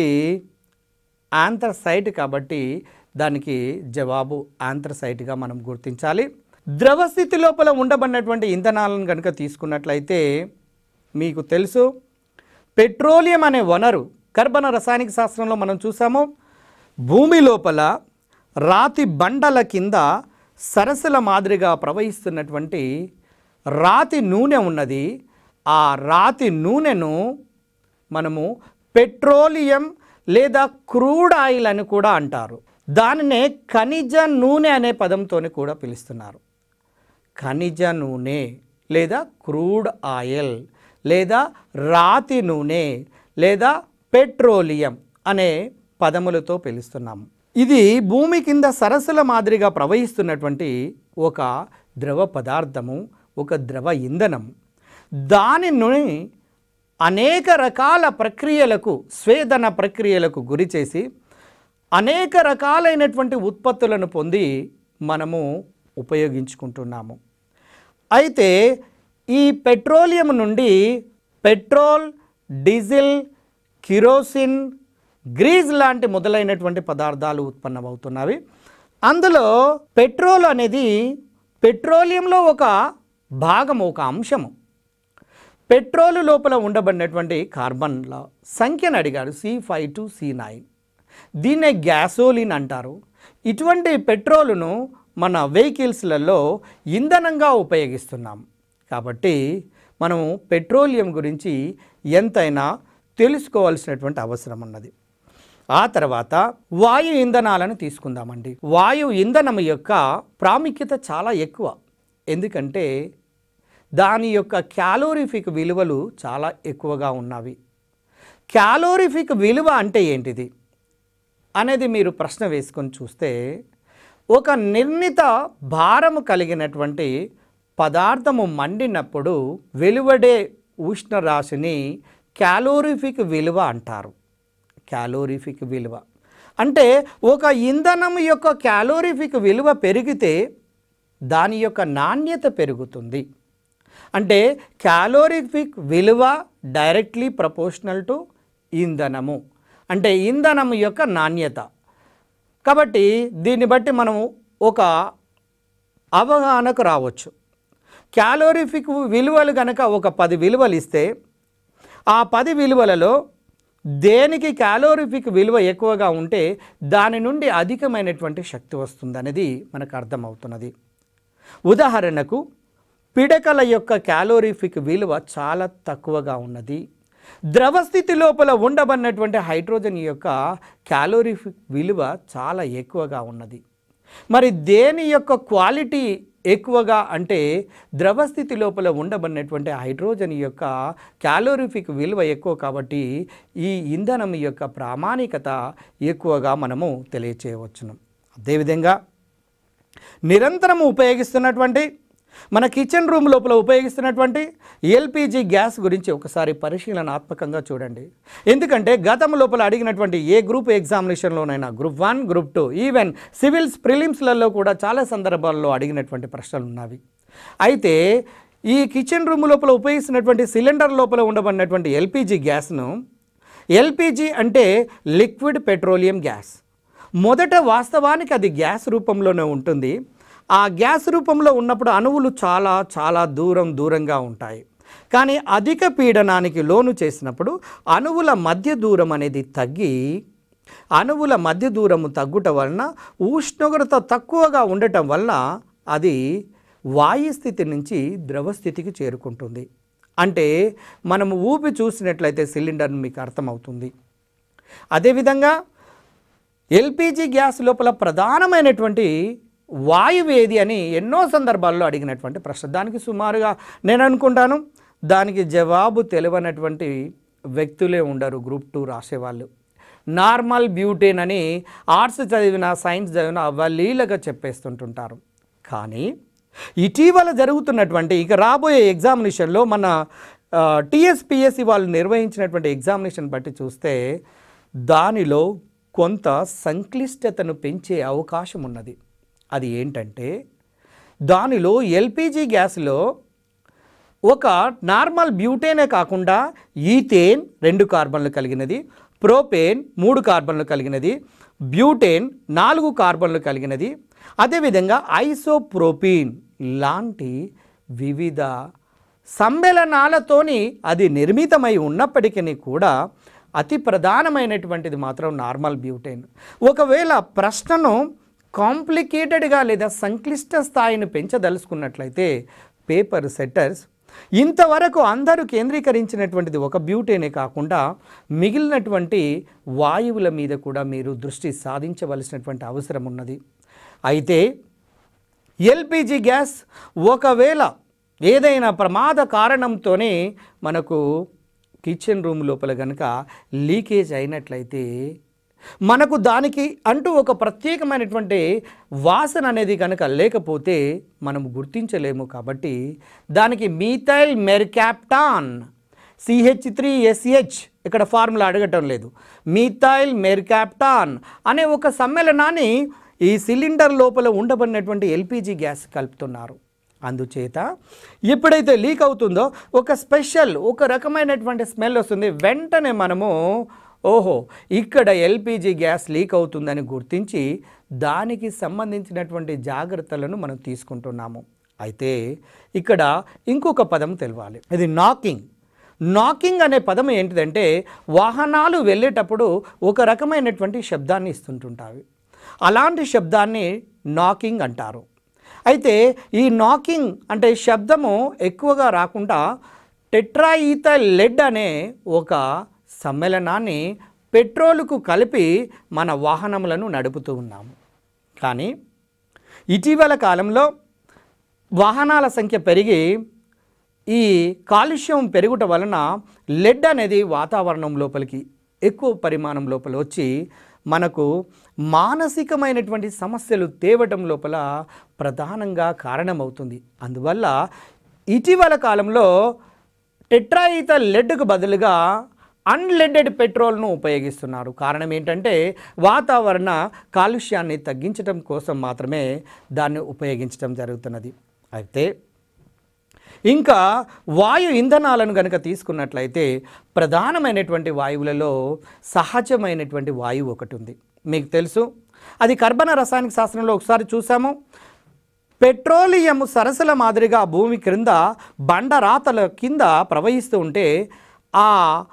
ఆంథ్రసైట్ కాబట్టి దానికి జవాబు ఆంథ్రసైట్గా మనం గుర్తించాలి. ద్రవస్థితి లోపల ఉండబడినటువంటి ఇంధనాలను కనుక తీసుకున్నట్లయితే మీకు తెలుసు, పెట్రోలియం అనే వనరు కర్బన రసాయనిక శాస్త్రంలో మనం చూసాము. భూమి లోపల రాతి బండల కింద సరస్సుల మాదిరిగా ప్రవహిస్తున్నటువంటి రాతి నూనె ఉన్నది. ఆ రాతి నూనెను మనము పెట్రోలియం లేదా క్రూడ్ ఆయిల్ అని కూడా అంటారు. దానినే ఖనిజ నూనె అనే పదంతో కూడా పిలుస్తున్నారు. ఖనిజ నూనె లేదా క్రూడ్ ఆయిల్ లేదా రాతి నూనె లేదా పెట్రోలియం అనే పదములతో పిలుస్తున్నాము. ఇది భూమి కింద సరస్సుల మాదిరిగా ప్రవహిస్తున్నటువంటి ఒక ద్రవ పదార్థము, ఒక ద్రవ ఇంధనం. దానిని అనేక రకాల ప్రక్రియలకు, స్వేదన ప్రక్రియలకు గురి చేసి అనేక రకాలైనటువంటి ఉత్పత్తులను పొంది మనము ఉపయోగించుకుంటున్నాము. అయితే ఈ పెట్రోలియం నుండి పెట్రోల్, డీజిల్, కిరోసిన్, గ్రీజ్ లాంటి మొదలైనటువంటి పదార్థాలు ఉత్పన్నమవుతున్నవి. అందులో పెట్రోల్ అనేది పెట్రోలియంలో ఒక భాగము, ఒక అంశము. పెట్రోల్ లోపల ఉండబడినటువంటి కార్బన్ల సంఖ్యను అడిగాడు, C five to C nine. దీన్నే గ్యాసోలిన్ అంటారు. ఇటువంటి పెట్రోలును మన వెహికల్స్లలో ఇంధనంగా ఉపయోగిస్తున్నాం. కాబట్టి మనము పెట్రోలియం గురించి ఎంతైనా తెలుసుకోవాల్సినటువంటి అవసరం ఉన్నది. ఆ తర్వాత వాయు ఇంధనాలను తీసుకుందామండి. వాయు ఇంధనం యొక్క ప్రాముఖ్యత చాలా ఎక్కువ. ఎందుకంటే దాని యొక్క క్యాలోరిఫిక్ విలువలు చాలా ఎక్కువగా ఉన్నవి. క్యాలోరిఫిక్ విలువ అంటే ఏంటిది అనేది మీరు ప్రశ్న వేసుకొని చూస్తే, ఒక నిర్ణీత భారము కలిగినటువంటి పదార్థము మండినప్పుడు వెలువడే ఉష్ణరాశిని క్యాలోరిఫిక్ విలువ అంటారు. క్యాలోరిఫిక్ విలువ అంటే ఒక ఇంధనం యొక్క క్యాలోరిఫిక్ విలువ పెరిగితే దాని యొక్క నాణ్యత పెరుగుతుంది. అంటే క్యాలోరిఫిక్ విలువ డైరెక్ట్లీ ప్రపోర్షనల్ టు ఇంధనము, అంటే ఇంధనం యొక్క నాణ్యత. కాబట్టి దీన్ని బట్టి మనము ఒక అవగాహనకు రావచ్చు. క్యాలోరిఫిక్ విలువలు కనుక ఒక పది విలువలు ఇస్తే ఆ పది విలువలలో దేనికి క్యాలోరిఫిక్ విలువ ఎక్కువగా ఉంటే దాని నుండి అధికమైనటువంటి శక్తి వస్తుంది అనేది మనకు అర్థమవుతున్నది. ఉదాహరణకు పిడకల యొక్క క్యాలోరిఫిక్ విలువ చాలా తక్కువగా ఉన్నది. ద్రవస్థితి లోపల ఉండబడినటువంటి హైడ్రోజన్ యొక్క క్యాలోరిఫిక్ విలువ చాలా ఎక్కువగా ఉన్నది. మరి దేని యొక్క క్వాలిటీ ఎక్కువగా అంటే ద్రవస్థితి లోపల ఉండబడినటువంటి హైడ్రోజన్ యొక్క క్యాలోరిఫిక్ విలువ ఎక్కువ కాబట్టి ఈ ఇంధనం యొక్క ప్రామాణికత ఎక్కువగా మనము తెలియచేయవచ్చును. అదేవిధంగా నిరంతరం ఉపయోగిస్తున్నటువంటి మన కిచెన్ రూమ్ లోపల ఉపయోగిస్తున్నటువంటి ఎల్పిజి గ్యాస్ గురించి ఒకసారి పరిశీలనాత్మకంగా చూడండి. ఎందుకంటే గతం లోపల అడిగినటువంటి ఏ గ్రూప్ ఎగ్జామినేషన్లోనైనా group one group two even civils ప్రిలిమ్స్లలో కూడా చాలా సందర్భాల్లో అడిగినటువంటి ప్రశ్నలు ఉన్నవి. అయితే ఈ కిచెన్ రూమ్ లోపల ఉపయోగిస్తున్నటువంటి సిలిండర్ లోపల ఉండబడినటువంటి ఎల్పిజి గ్యాస్ను ఎల్పిజి అంటే లిక్విడ్ పెట్రోలియం గ్యాస్. మొదట వాస్తవానికి అది గ్యాస్ రూపంలోనే ఉంటుంది. ఆ గ్యాస్ రూపంలో ఉన్నప్పుడు అణువులు చాలా చాలా దూరం దూరంగా ఉంటాయి. కానీ అధిక పీడనానికి లోను చేసినప్పుడు అణువుల మధ్య దూరం అనేది తగ్గి అణువుల మధ్య దూరము తగ్గుట వలన ఉష్ణోగ్రత తక్కువగా ఉండటం వలన అది వాయు స్థితి నుంచి ద్రవ స్థితికి చేరుకుంటుంది. అంటే మనము ఊపి చూసినట్లయితే సిలిండర్ మీకు అర్థమవుతుంది. అదేవిధంగా ఎల్పిజి గ్యాస్ లోపల ప్రధానమైనటువంటి వాయువు ఏది అని ఎన్నో సందర్భాల్లో అడిగినటువంటి ప్రశ్న. దానికి సుమారుగా నేను అనుకుంటాను దానికి జవాబు తెలియనటువంటి వ్యక్తులే ఉండరు గ్రూప్ టూ రాసేవాళ్ళు. నార్మల్ బ్యూటేన్ అని ఆర్ట్స్ చదివిన సైన్స్ చదివిన అవలీలగా చెప్పేస్తుంటుంటారు. కానీ ఇటీవల జరుగుతున్నటువంటి ఇక రాబోయే ఎగ్జామినేషన్లో మన టీఎస్పిఎస్సి వాళ్ళు నిర్వహించినటువంటి ఎగ్జామినేషన్ బట్టి చూస్తే దానిలో కొంత సంక్లిష్టతను పెంచే అవకాశం ఉన్నది. అది ఏంటంటే దానిలో ఎల్పిజి గ్యాస్లో ఒక నార్మల్ బ్యూటేనే కాకుండా ఈథేన్ రెండు కార్బన్లు కలిగినది, ప్రోపేన్ మూడు కార్బన్లు కలిగినది, బ్యూటేన్ నాలుగు కార్బన్లు కలిగినది, అదేవిధంగా ఐసోప్రోపీన్ లాంటి వివిధ సమ్మేళనాలతోని అది నిర్మితమై ఉన్నప్పటికీ కూడా అతి ప్రధానమైనటువంటిది మాత్రం నార్మల్ బ్యూటేన్. ఒకవేళ ప్రశ్నను కాంప్లికేటెడ్గా లేదా సంక్లిష్ట స్థాయిని పెంచదలుచుకున్నట్లయితే పేపర్ సెట్టర్స్ ఇంతవరకు అందరూ కేంద్రీకరించినటువంటిది ఒక బ్యూటేనే కాకుండా మిగిలినటువంటి వాయువుల మీద కూడా మీరు దృష్టి సాధించవలసినటువంటి అవసరం ఉన్నది. అయితే ఎల్పిజి గ్యాస్ ఒకవేళ ఏదైనా ప్రమాద కారణంతోనే మనకు కిచెన్ రూమ్ లోపల కనుక లీకేజ్ అయినట్లయితే మనకు దానికి అంటూ ఒక ప్రత్యేకమైనటువంటి వాసన అనేది కనుక లేకపోతే మనం గుర్తించలేము. కాబట్టి దానికి methyl mercaptan C H three S H ఇక్కడ ఫార్ములా అడగటం లేదు, మీథైల్ మెర్కాప్టాన్ అనే ఒక సమ్మేళనాన్ని ఈ సిలిండర్ లోపల ఉండబడినటువంటి ఎల్పిజి గ్యాస్ కలుపుతున్నారు. అందుచేత ఎప్పుడైతే లీక్ అవుతుందో ఒక స్పెషల్ ఒక రకమైనటువంటి స్మెల్ వస్తుంది. వెంటనే మనము ఓహో ఇక్కడ ఎల్పిజి గ్యాస్ లీక్ అవుతుందని గుర్తించి దానికి సంబంధించినటువంటి జాగ్రత్తలను మనం తీసుకుంటున్నాము. అయితే ఇక్కడ ఇంకొక పదం తెలవాలి, ఇది నాకింగ్. నాకింగ్ అనే పదం ఏంటిదంటే వాహనాలు వెళ్ళేటప్పుడు ఒక రకమైనటువంటి శబ్దాన్ని ఇస్తుంటుంటాయి. అలాంటి శబ్దాన్ని నాకింగ్ అంటారు. అయితే ఈ నాకింగ్ అంటే శబ్దము ఎక్కువగా రాకుండా టెట్రాఈథైల్ లెడ్ అనే ఒక సమ్మేళనాన్ని పెట్రోలుకు కలిపి మన వాహనములను నడుపుతూ ఉన్నాము. కానీ ఇటీవల కాలంలో వాహనాల సంఖ్య పెరిగి ఈ కాలుష్యం పెరుగుట వలన లెడ్ అనేది వాతావరణం లోపలికి ఎక్కువ పరిమాణం లోపల వచ్చి మనకు మానసికమైనటువంటి సమస్యలు తేవటం లోపల ప్రధానంగా కారణమవుతుంది. అందువల్ల ఇటీవల కాలంలో టెట్రాఈథైల్ లెడ్కు బదులుగా అన్లెడెడ్ పెట్రోల్ను ఉపయోగిస్తున్నారు. కారణం ఏంటంటే వాతావరణ కాలుష్యాన్ని తగ్గించడం కోసం మాత్రమే దాన్ని ఉపయోగించడం జరుగుతున్నది. అయితే ఇంకా వాయు ఇంధనాలను కనుక తీసుకున్నట్లయితే ప్రధానమైనటువంటి వాయువులలో సహజమైనటువంటి వాయువు ఒకటి ఉంది, మీకు తెలుసు. అది కర్బన రసాయనిక శాస్త్రంలో ఒకసారి చూసాము. పెట్రోలియం సరస్సుల మాదిరిగా భూమి క్రింద బండరాతల కింద ప్రవహిస్తూ ఉంటే ఆ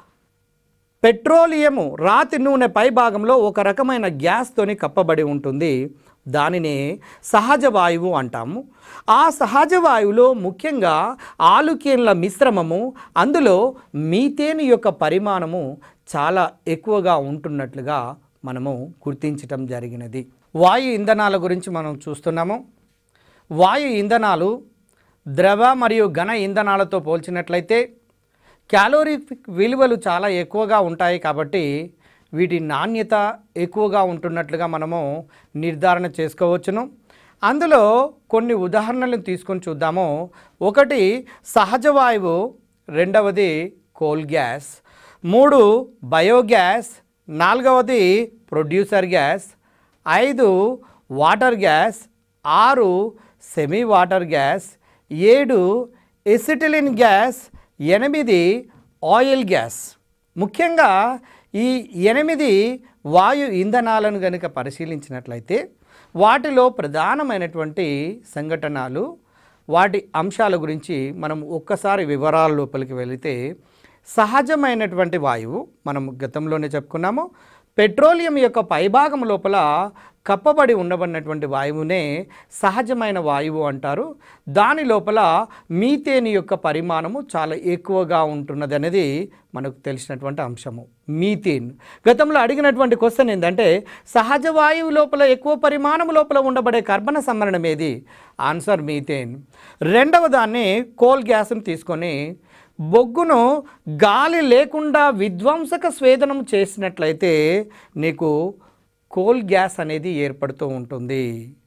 పెట్రోలియము రాతి నూనె పై భాగంలో ఒక రకమైన గ్యాస్తోని కప్పబడి ఉంటుంది. దానిని సహజ వాయువు అంటాము. ఆ సహజ వాయువులో ముఖ్యంగా ఆలుకేన్ల మిశ్రమము, అందులో మీథేన్ యొక్క పరిమాణము చాలా ఎక్కువగా ఉంటున్నట్లుగా మనము గుర్తించటం జరిగినది. వాయు ఇంధనాల గురించి మనం చూస్తున్నాము. వాయు ఇంధనాలు ద్రవ మరియు ఘన ఇంధనాలతో పోల్చినట్లయితే క్యాలోరిఫిక్ విలువలు చాలా ఎక్కువగా ఉంటాయి. కాబట్టి వీటి నాణ్యత ఎక్కువగా ఉంటున్నట్లుగా మనము నిర్ధారణ చేసుకోవచ్చును. అందులో కొన్ని ఉదాహరణలను తీసుకొని చూద్దాము. ఒకటి సహజ వాయువు, రెండవది కోల్ గ్యాస్, మూడు బయోగ్యాస్, నాలుగవది ప్రొడ్యూసర్ గ్యాస్, ఐదు వాటర్ గ్యాస్, ఆరు సెమీ వాటర్ గ్యాస్, ఏడు ఎసిటిలిన్ గ్యాస్, ఎనిమిది ఆయిల్ గ్యాస్. ముఖ్యంగా ఈ ఎనిమిది వాయు ఇంధనాలను కనుక పరిశీలించినట్లయితే వాటిలో ప్రధానమైనటువంటి సంఘటనలు, వాటి అంశాల గురించి మనం ఒక్కసారి వివరాల లోపలికి వెళితే, సహజమైనటువంటి వాయువు మనం గతంలోనే చెప్పుకున్నాము. పెట్రోలియం యొక్క పైభాగం లోపల కప్పబడి ఉండబడినటువంటి వాయువునే సహజమైన వాయువు అంటారు. దాని లోపల మీథేన్ యొక్క పరిమాణము చాలా ఎక్కువగా ఉంటున్నది అనేది మనకు తెలిసినటువంటి అంశము. మీథేన్ గతంలో అడిగినటువంటి క్వశ్చన్ ఏంటంటే, సహజ వాయువు లోపల ఎక్కువ పరిమాణం లోపల ఉండబడే కర్బన సమ్మరణం ఏది? Answer methane. రెండవ దాన్ని కోల్ గ్యాస్ను తీసుకొని బొగ్గును గాలి లేకుండా విధ్వంసక స్వేదనం చేసినట్లయితే నీకు కోల్ గ్యాస్ అనేది ఏర్పడుతూ ఉంటుంది.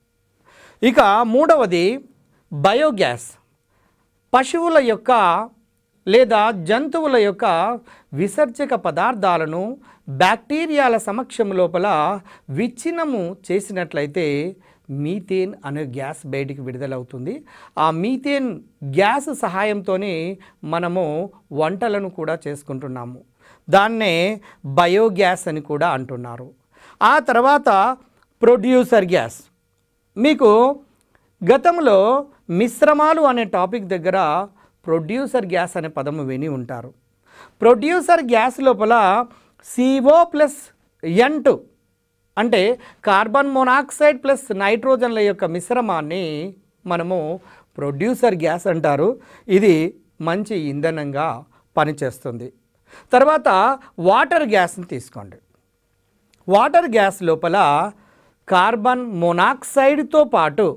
ఇక మూడవది బయోగ్యాస్. పశువుల యొక్క లేదా జంతువుల యొక్క విసర్జక పదార్థాలను బ్యాక్టీరియాల సమక్షం లోపల విచ్ఛిన్నము చేసినట్లయితే మీథేన్ అనే గ్యాస్ బయటికి విడుదలవుతుంది. ఆ మీథేన్ గ్యాస్ సహాయంతో మనము వంటలను కూడా చేసుకుంటున్నాము. దాన్నే బయోగ్యాస్ అని కూడా అంటున్నారు. ఆ తర్వాత ప్రొడ్యూసర్ గ్యాస్. మీకు గతంలో మిశ్రమాలు అనే టాపిక్ దగ్గర ప్రొడ్యూసర్ గ్యాస్ అనే పదము విని ఉంటారు. ప్రొడ్యూసర్ గ్యాస్ లోపల సిఓ ప్లస్ ఎన్ టూ అంటే కార్బన్ మోనాక్సైడ్ ప్లస్ నైట్రోజన్ల యొక్క మిశ్రమాన్ని మనము ప్రొడ్యూసర్ గ్యాస్ అంటారు. ఇది మంచి ఇంధనంగా పనిచేస్తుంది. తర్వాత వాటర్ గ్యాస్ని తీసుకోండి. వాటర్ గ్యాస్ లోపల కార్బన్ మోనాక్సైడ్తో పాటు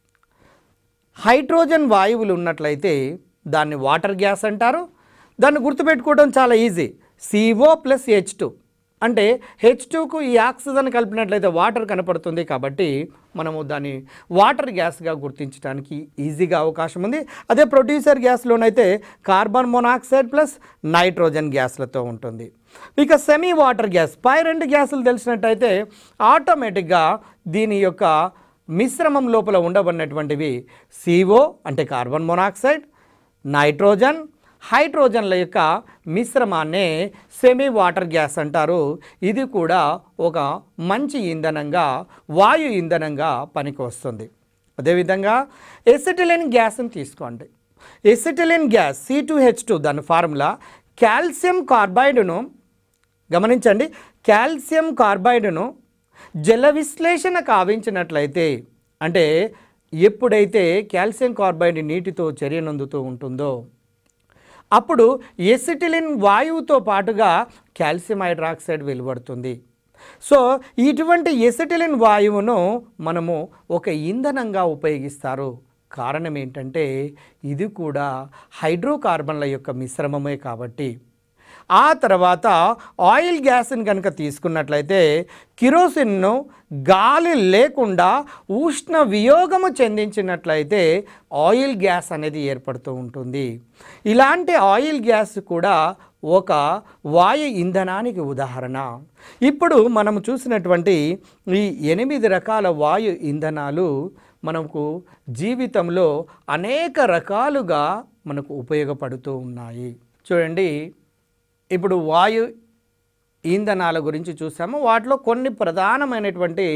హైడ్రోజన్ వాయువులు ఉన్నట్లయితే దాన్ని వాటర్ గ్యాస్ అంటారు. దాన్ని గుర్తుపెట్టుకోవడం చాలా easy. C O plus H two అంటే హెచ్ టూకు ఈ ఆక్సిజన్ కలిపినట్లయితే వాటర్ కనపడుతుంది. కాబట్టి మనము దాన్ని వాటర్ గ్యాస్గా గుర్తించడానికి ఈజీగా అవకాశం ఉంది. అదే ప్రొడ్యూసర్ గ్యాస్లోనైతే కార్బన్ మోనాక్సైడ్ ప్లస్ నైట్రోజన్ గ్యాస్లతో ఉంటుంది. ఇక సెమీ వాటర్ గ్యాస్, పై రెండు గ్యాసులు తెలిసినట్టయితే ఆటోమేటిక్గా దీని యొక్క మిశ్రమం లోపల ఉండబడినటువంటివి సిఓ అంటే కార్బన్ మోనాక్సైడ్, నైట్రోజన్, హైడ్రోజన్ల యొక్క మిశ్రమాన్నే సెమీ వాటర్ గ్యాస్ అంటారు. ఇది కూడా ఒక మంచి ఇంధనంగా, వాయు ఇంధనంగా పనికి వస్తుంది. అదేవిధంగా ఎసిటిలిన్ గ్యాస్ని తీసుకోండి. Acetylene gas C two H two దాని ఫార్ములా కాల్షియం కార్బైడ్ను గమనించండి. కాల్షియం కార్బైడ్ను జల విశ్లేషణ కావించినట్లయితే, అంటే ఎప్పుడైతే కాల్షియం కార్బైడ్ నీటితో చర్యనందుతూ ఉంటుందో అప్పుడు ఎసిటిలిన్ వాయువుతో పాటుగా కాల్షియం హైడ్రాక్సైడ్ వెలువడుతుంది. సో ఇటువంటి ఎసిటిలిన్ వాయువును మనము ఒక ఇంధనంగా ఉపయోగిస్తారు. కారణం ఏంటంటే ఇది కూడా హైడ్రోకార్బన్ల యొక్క మిశ్రమమే కాబట్టి. ఆ తర్వాత ఆయిల్ గ్యాస్ని కనుక తీసుకున్నట్లయితే కిరోసిన్ను గాలి లేకుండా ఉష్ణ వియోగము చెందించినట్లయితే ఆయిల్ గ్యాస్ అనేది ఏర్పడుతూ ఉంటుంది. ఇలాంటి ఆయిల్ గ్యాస్ కూడా ఒక వాయు ఇంధనానికి ఉదాహరణ. ఇప్పుడు మనం చూసినటువంటి ఈ ఎనిమిది రకాల వాయు ఇంధనాలు మనకు జీవితంలో అనేక రకాలుగా మనకు ఉపయోగపడుతూ ఉన్నాయి. చూడండి, ఇప్పుడు వాయు ఇంధనాల గురించి చూసాము. వాటిలో కొన్ని ప్రధానమైనటువంటి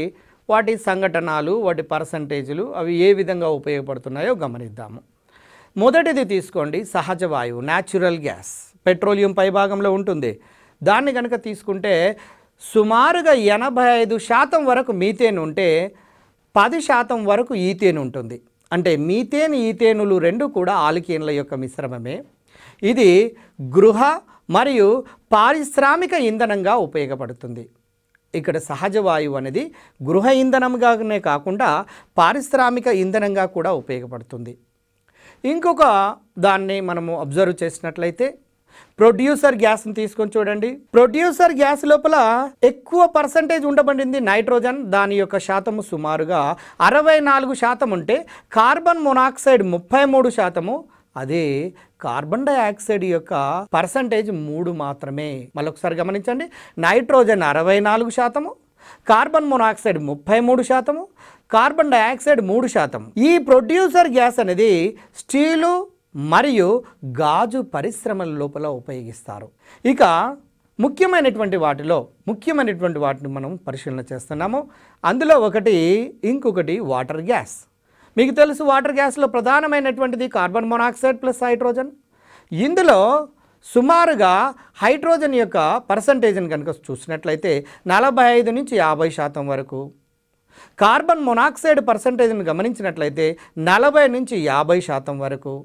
వాటి సంఘటనలు, వాటి పర్సంటేజీలు అవి ఏ విధంగా ఉపయోగపడుతున్నాయో గమనిద్దాము. మొదటిది తీసుకోండి, సహజ వాయువు, న్యాచురల్ గ్యాస్, పెట్రోలియం పై భాగంలో ఉంటుంది. దాన్ని కనుక తీసుకుంటే సుమారుగా ఎనభై ఐదు శాతం వరకు మీథేన్ ఉంటే పది శాతం వరకు ఈథేన్ ఉంటుంది. అంటే మీథేన్, ఈథేనులు రెండు కూడా ఆల్కేన్ల యొక్క మిశ్రమమే. ఇది గృహ మరియు పారిశ్రామిక ఇంధనంగా ఉపయోగపడుతుంది. ఇక్కడ సహజ వాయువు అనేది గృహ ఇంధనంగానే కాకుండా పారిశ్రామిక ఇంధనంగా కూడా ఉపయోగపడుతుంది. ఇంకొక దాన్ని మనము అబ్జర్వ్ చేసినట్లయితే ప్రొడ్యూసర్ గ్యాస్ని తీసుకొని చూడండి. ప్రొడ్యూసర్ గ్యాస్ లోపల ఎక్కువ పర్సంటేజ్ ఉండబడింది నైట్రోజన్. దాని యొక్క శాతము సుమారుగా అరవై నాలుగు శాతం ఉంటే కార్బన్ మొనాక్సైడ్ ముప్పై మూడు శాతము, అదే కార్బన్ డైఆక్సైడ్ యొక్క పర్సంటేజ్ మూడు మాత్రమే. మళ్ళొకసారి గమనించండి, నైట్రోజన్ అరవై నాలుగు శాతము, కార్బన్ మొనాక్సైడ్ ముప్పై మూడు శాతము, కార్బన్ డైఆక్సైడ్ మూడు శాతం. ఈ ప్రొడ్యూసర్ గ్యాస్ అనేది స్టీలు మరియు గాజు పరిశ్రమల లోపల ఉపయోగిస్తారు. ఇక ముఖ్యమైనటువంటి వాటిలో ముఖ్యమైనటువంటి వాటిని మనం పరిశీలన చేస్తున్నాము. అందులో ఒకటి, ఇంకొకటి వాటర్ గ్యాస్. మీకు తెలుసు, వాటర్ గ్యాస్లో ప్రధానమైనటువంటిది కార్బన్ మొనాక్సైడ్ ప్లస్ హైడ్రోజన్. ఇందులో సుమారుగా హైడ్రోజన్ యొక్క పర్సంటేజ్ని కనుక చూసినట్లయితే నలభై ఐదు నుంచి యాభై శాతం వరకు, కార్బన్ మొనాక్సైడ్ పర్సంటేజ్ని గమనించినట్లయితే నలభై నుంచి యాభై శాతం వరకు,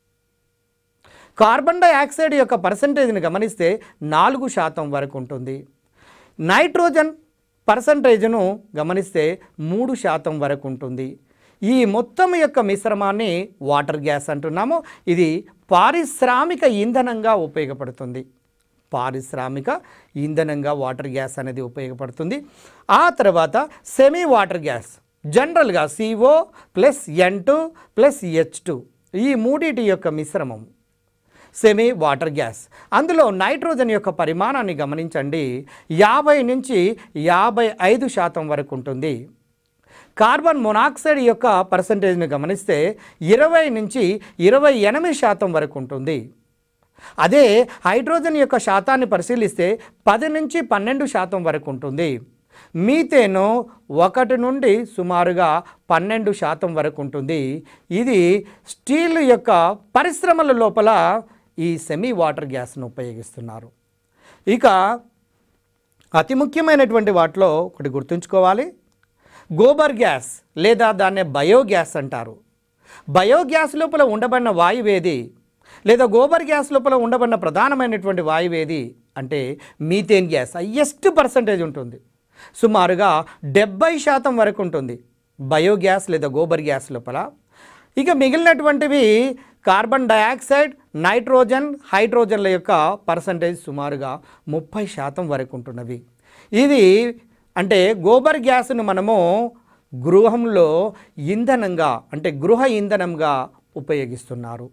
కార్బన్ డైఆక్సైడ్ యొక్క పర్సంటేజ్ని గమనిస్తే నాలుగు శాతం వరకు ఉంటుంది. నైట్రోజన్ పర్సంటేజ్ను గమనిస్తే మూడు శాతం వరకు ఉంటుంది. ఈ మొత్తం యొక్క మిశ్రమాన్ని వాటర్ గ్యాస్ అంటున్నాము. ఇది పారిశ్రామిక ఇంధనంగా ఉపయోగపడుతుంది. పారిశ్రామిక ఇంధనంగా వాటర్ గ్యాస్ అనేది ఉపయోగపడుతుంది. ఆ తర్వాత సెమీ వాటర్ గ్యాస్, జనరల్గా C O plus N two plus H two, ఈ మూడిటి యొక్క మిశ్రమం సెమీ వాటర్ గ్యాస్. అందులో నైట్రోజన్ యొక్క పరిమాణాన్ని గమనించండి, యాభై నుంచి యాభై ఐదు శాతం వరకు ఉంటుంది. కార్బన్ మొనాక్సైడ్ యొక్క పర్సంటేజ్ని గమనిస్తే ఇరవై నుంచి ఇరవై ఎనిమిది శాతం వరకు ఉంటుంది. అదే హైడ్రోజన్ యొక్క శాతాన్ని పరిశీలిస్తే పది నుంచి పన్నెండు శాతం వరకు ఉంటుంది. మీథేను ఒకటి నుండి సుమారుగా పన్నెండు శాతం వరకు ఉంటుంది. ఇది స్టీల్ యొక్క పరిశ్రమల లోపల ఈ సెమీ వాటర్ గ్యాస్ను ఉపయోగిస్తున్నారు. ఇక అతి ముఖ్యమైనటువంటి వాటిలో ఒకటి గుర్తుంచుకోవాలి, గోబర్ గ్యాస్ లేదా దాన్నే బయోగ్యాస్ అంటారు. బయోగ్యాస్ లోపల ఉండబడిన వాయువేది లేదా గోబర్ గ్యాస్ లోపల ఉండబడిన ప్రధానమైనటువంటి వాయువేది అంటే మీథేన్ గ్యాస్. హయ్యెస్ట్ పర్సంటేజ్ ఉంటుంది, సుమారుగా డెబ్బై శాతం వరకు ఉంటుంది బయోగ్యాస్ లేదా గోబర్ గ్యాస్ లోపల. ఇక మిగిలినటువంటివి కార్బన్ డయాక్సైడ్, నైట్రోజన్, హైడ్రోజన్ల యొక్క పర్సంటేజ్ సుమారుగా ముప్పై శాతం వరకు ఉంటున్నవి. ఇది అంటే గోబర్ గ్యాస్ను మనము గృహంలో ఇంధనంగా అంటే గృహ ఇంధనంగా ఉపయోగిస్తున్నారు.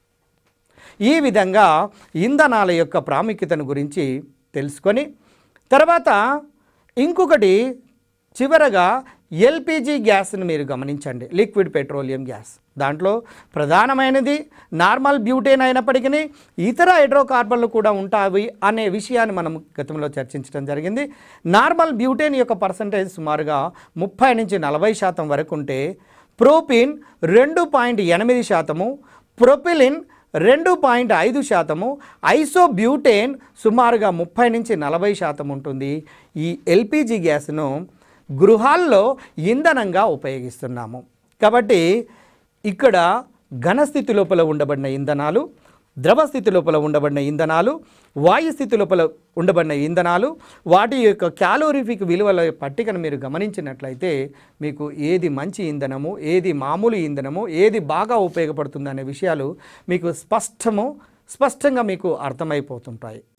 ఈ విధంగా ఇంధనాల యొక్క ప్రాముఖ్యతను గురించి తెలుసుకొని తర్వాత ఇంకొకటి చివరగా ఎల్పిజి గ్యాస్ను మీరు గమనించండి, లిక్విడ్ పెట్రోలియం గ్యాస్. దాంట్లో ప్రధానమైనది నార్మల్ బ్యూటేన్ అయినప్పటికీ ఇతర హైడ్రోకార్బన్లు కూడా ఉంటాయి అనే విషయాన్ని మనం గతంలో చర్చించడం జరిగింది. నార్మల్ బ్యూటేన్ యొక్క పర్సంటేజ్ సుమారుగా ముప్పై నుంచి నలభై శాతం వరకు ఉంటే ప్రోపిన్ రెండు పాయింట్ ఎనిమిది శాతము, ప్రొపిలిన్ రెండు పాయింట్ ఐదు శాతము, ఐసోబ్యూటేన్ సుమారుగా ముప్పై నుంచి నలభై శాతం ఉంటుంది. ఈ ఎల్పిజి గ్యాస్ను గృహాల్లో ఇంధనంగా ఉపయోగిస్తున్నాము. కాబట్టి ఇక్కడ ఘనస్థితి లోపల ఉండబడిన ఇంధనాలు, ద్రవస్థితి లోపల ఉండబడిన ఇంధనాలు, వాయుస్థితి లోపల ఉండబడిన ఇంధనాలు, వాటి యొక్క క్యాలోరిఫిక్ విలువల పట్టికను మీరు గమనించినట్లయితే మీకు ఏది మంచి ఇంధనము, ఏది మామూలు ఇంధనము, ఏది బాగా ఉపయోగపడుతుంది అనే విషయాలు మీకు స్పష్టము స్పష్టంగా మీకు అర్థమైపోతుంటాయి.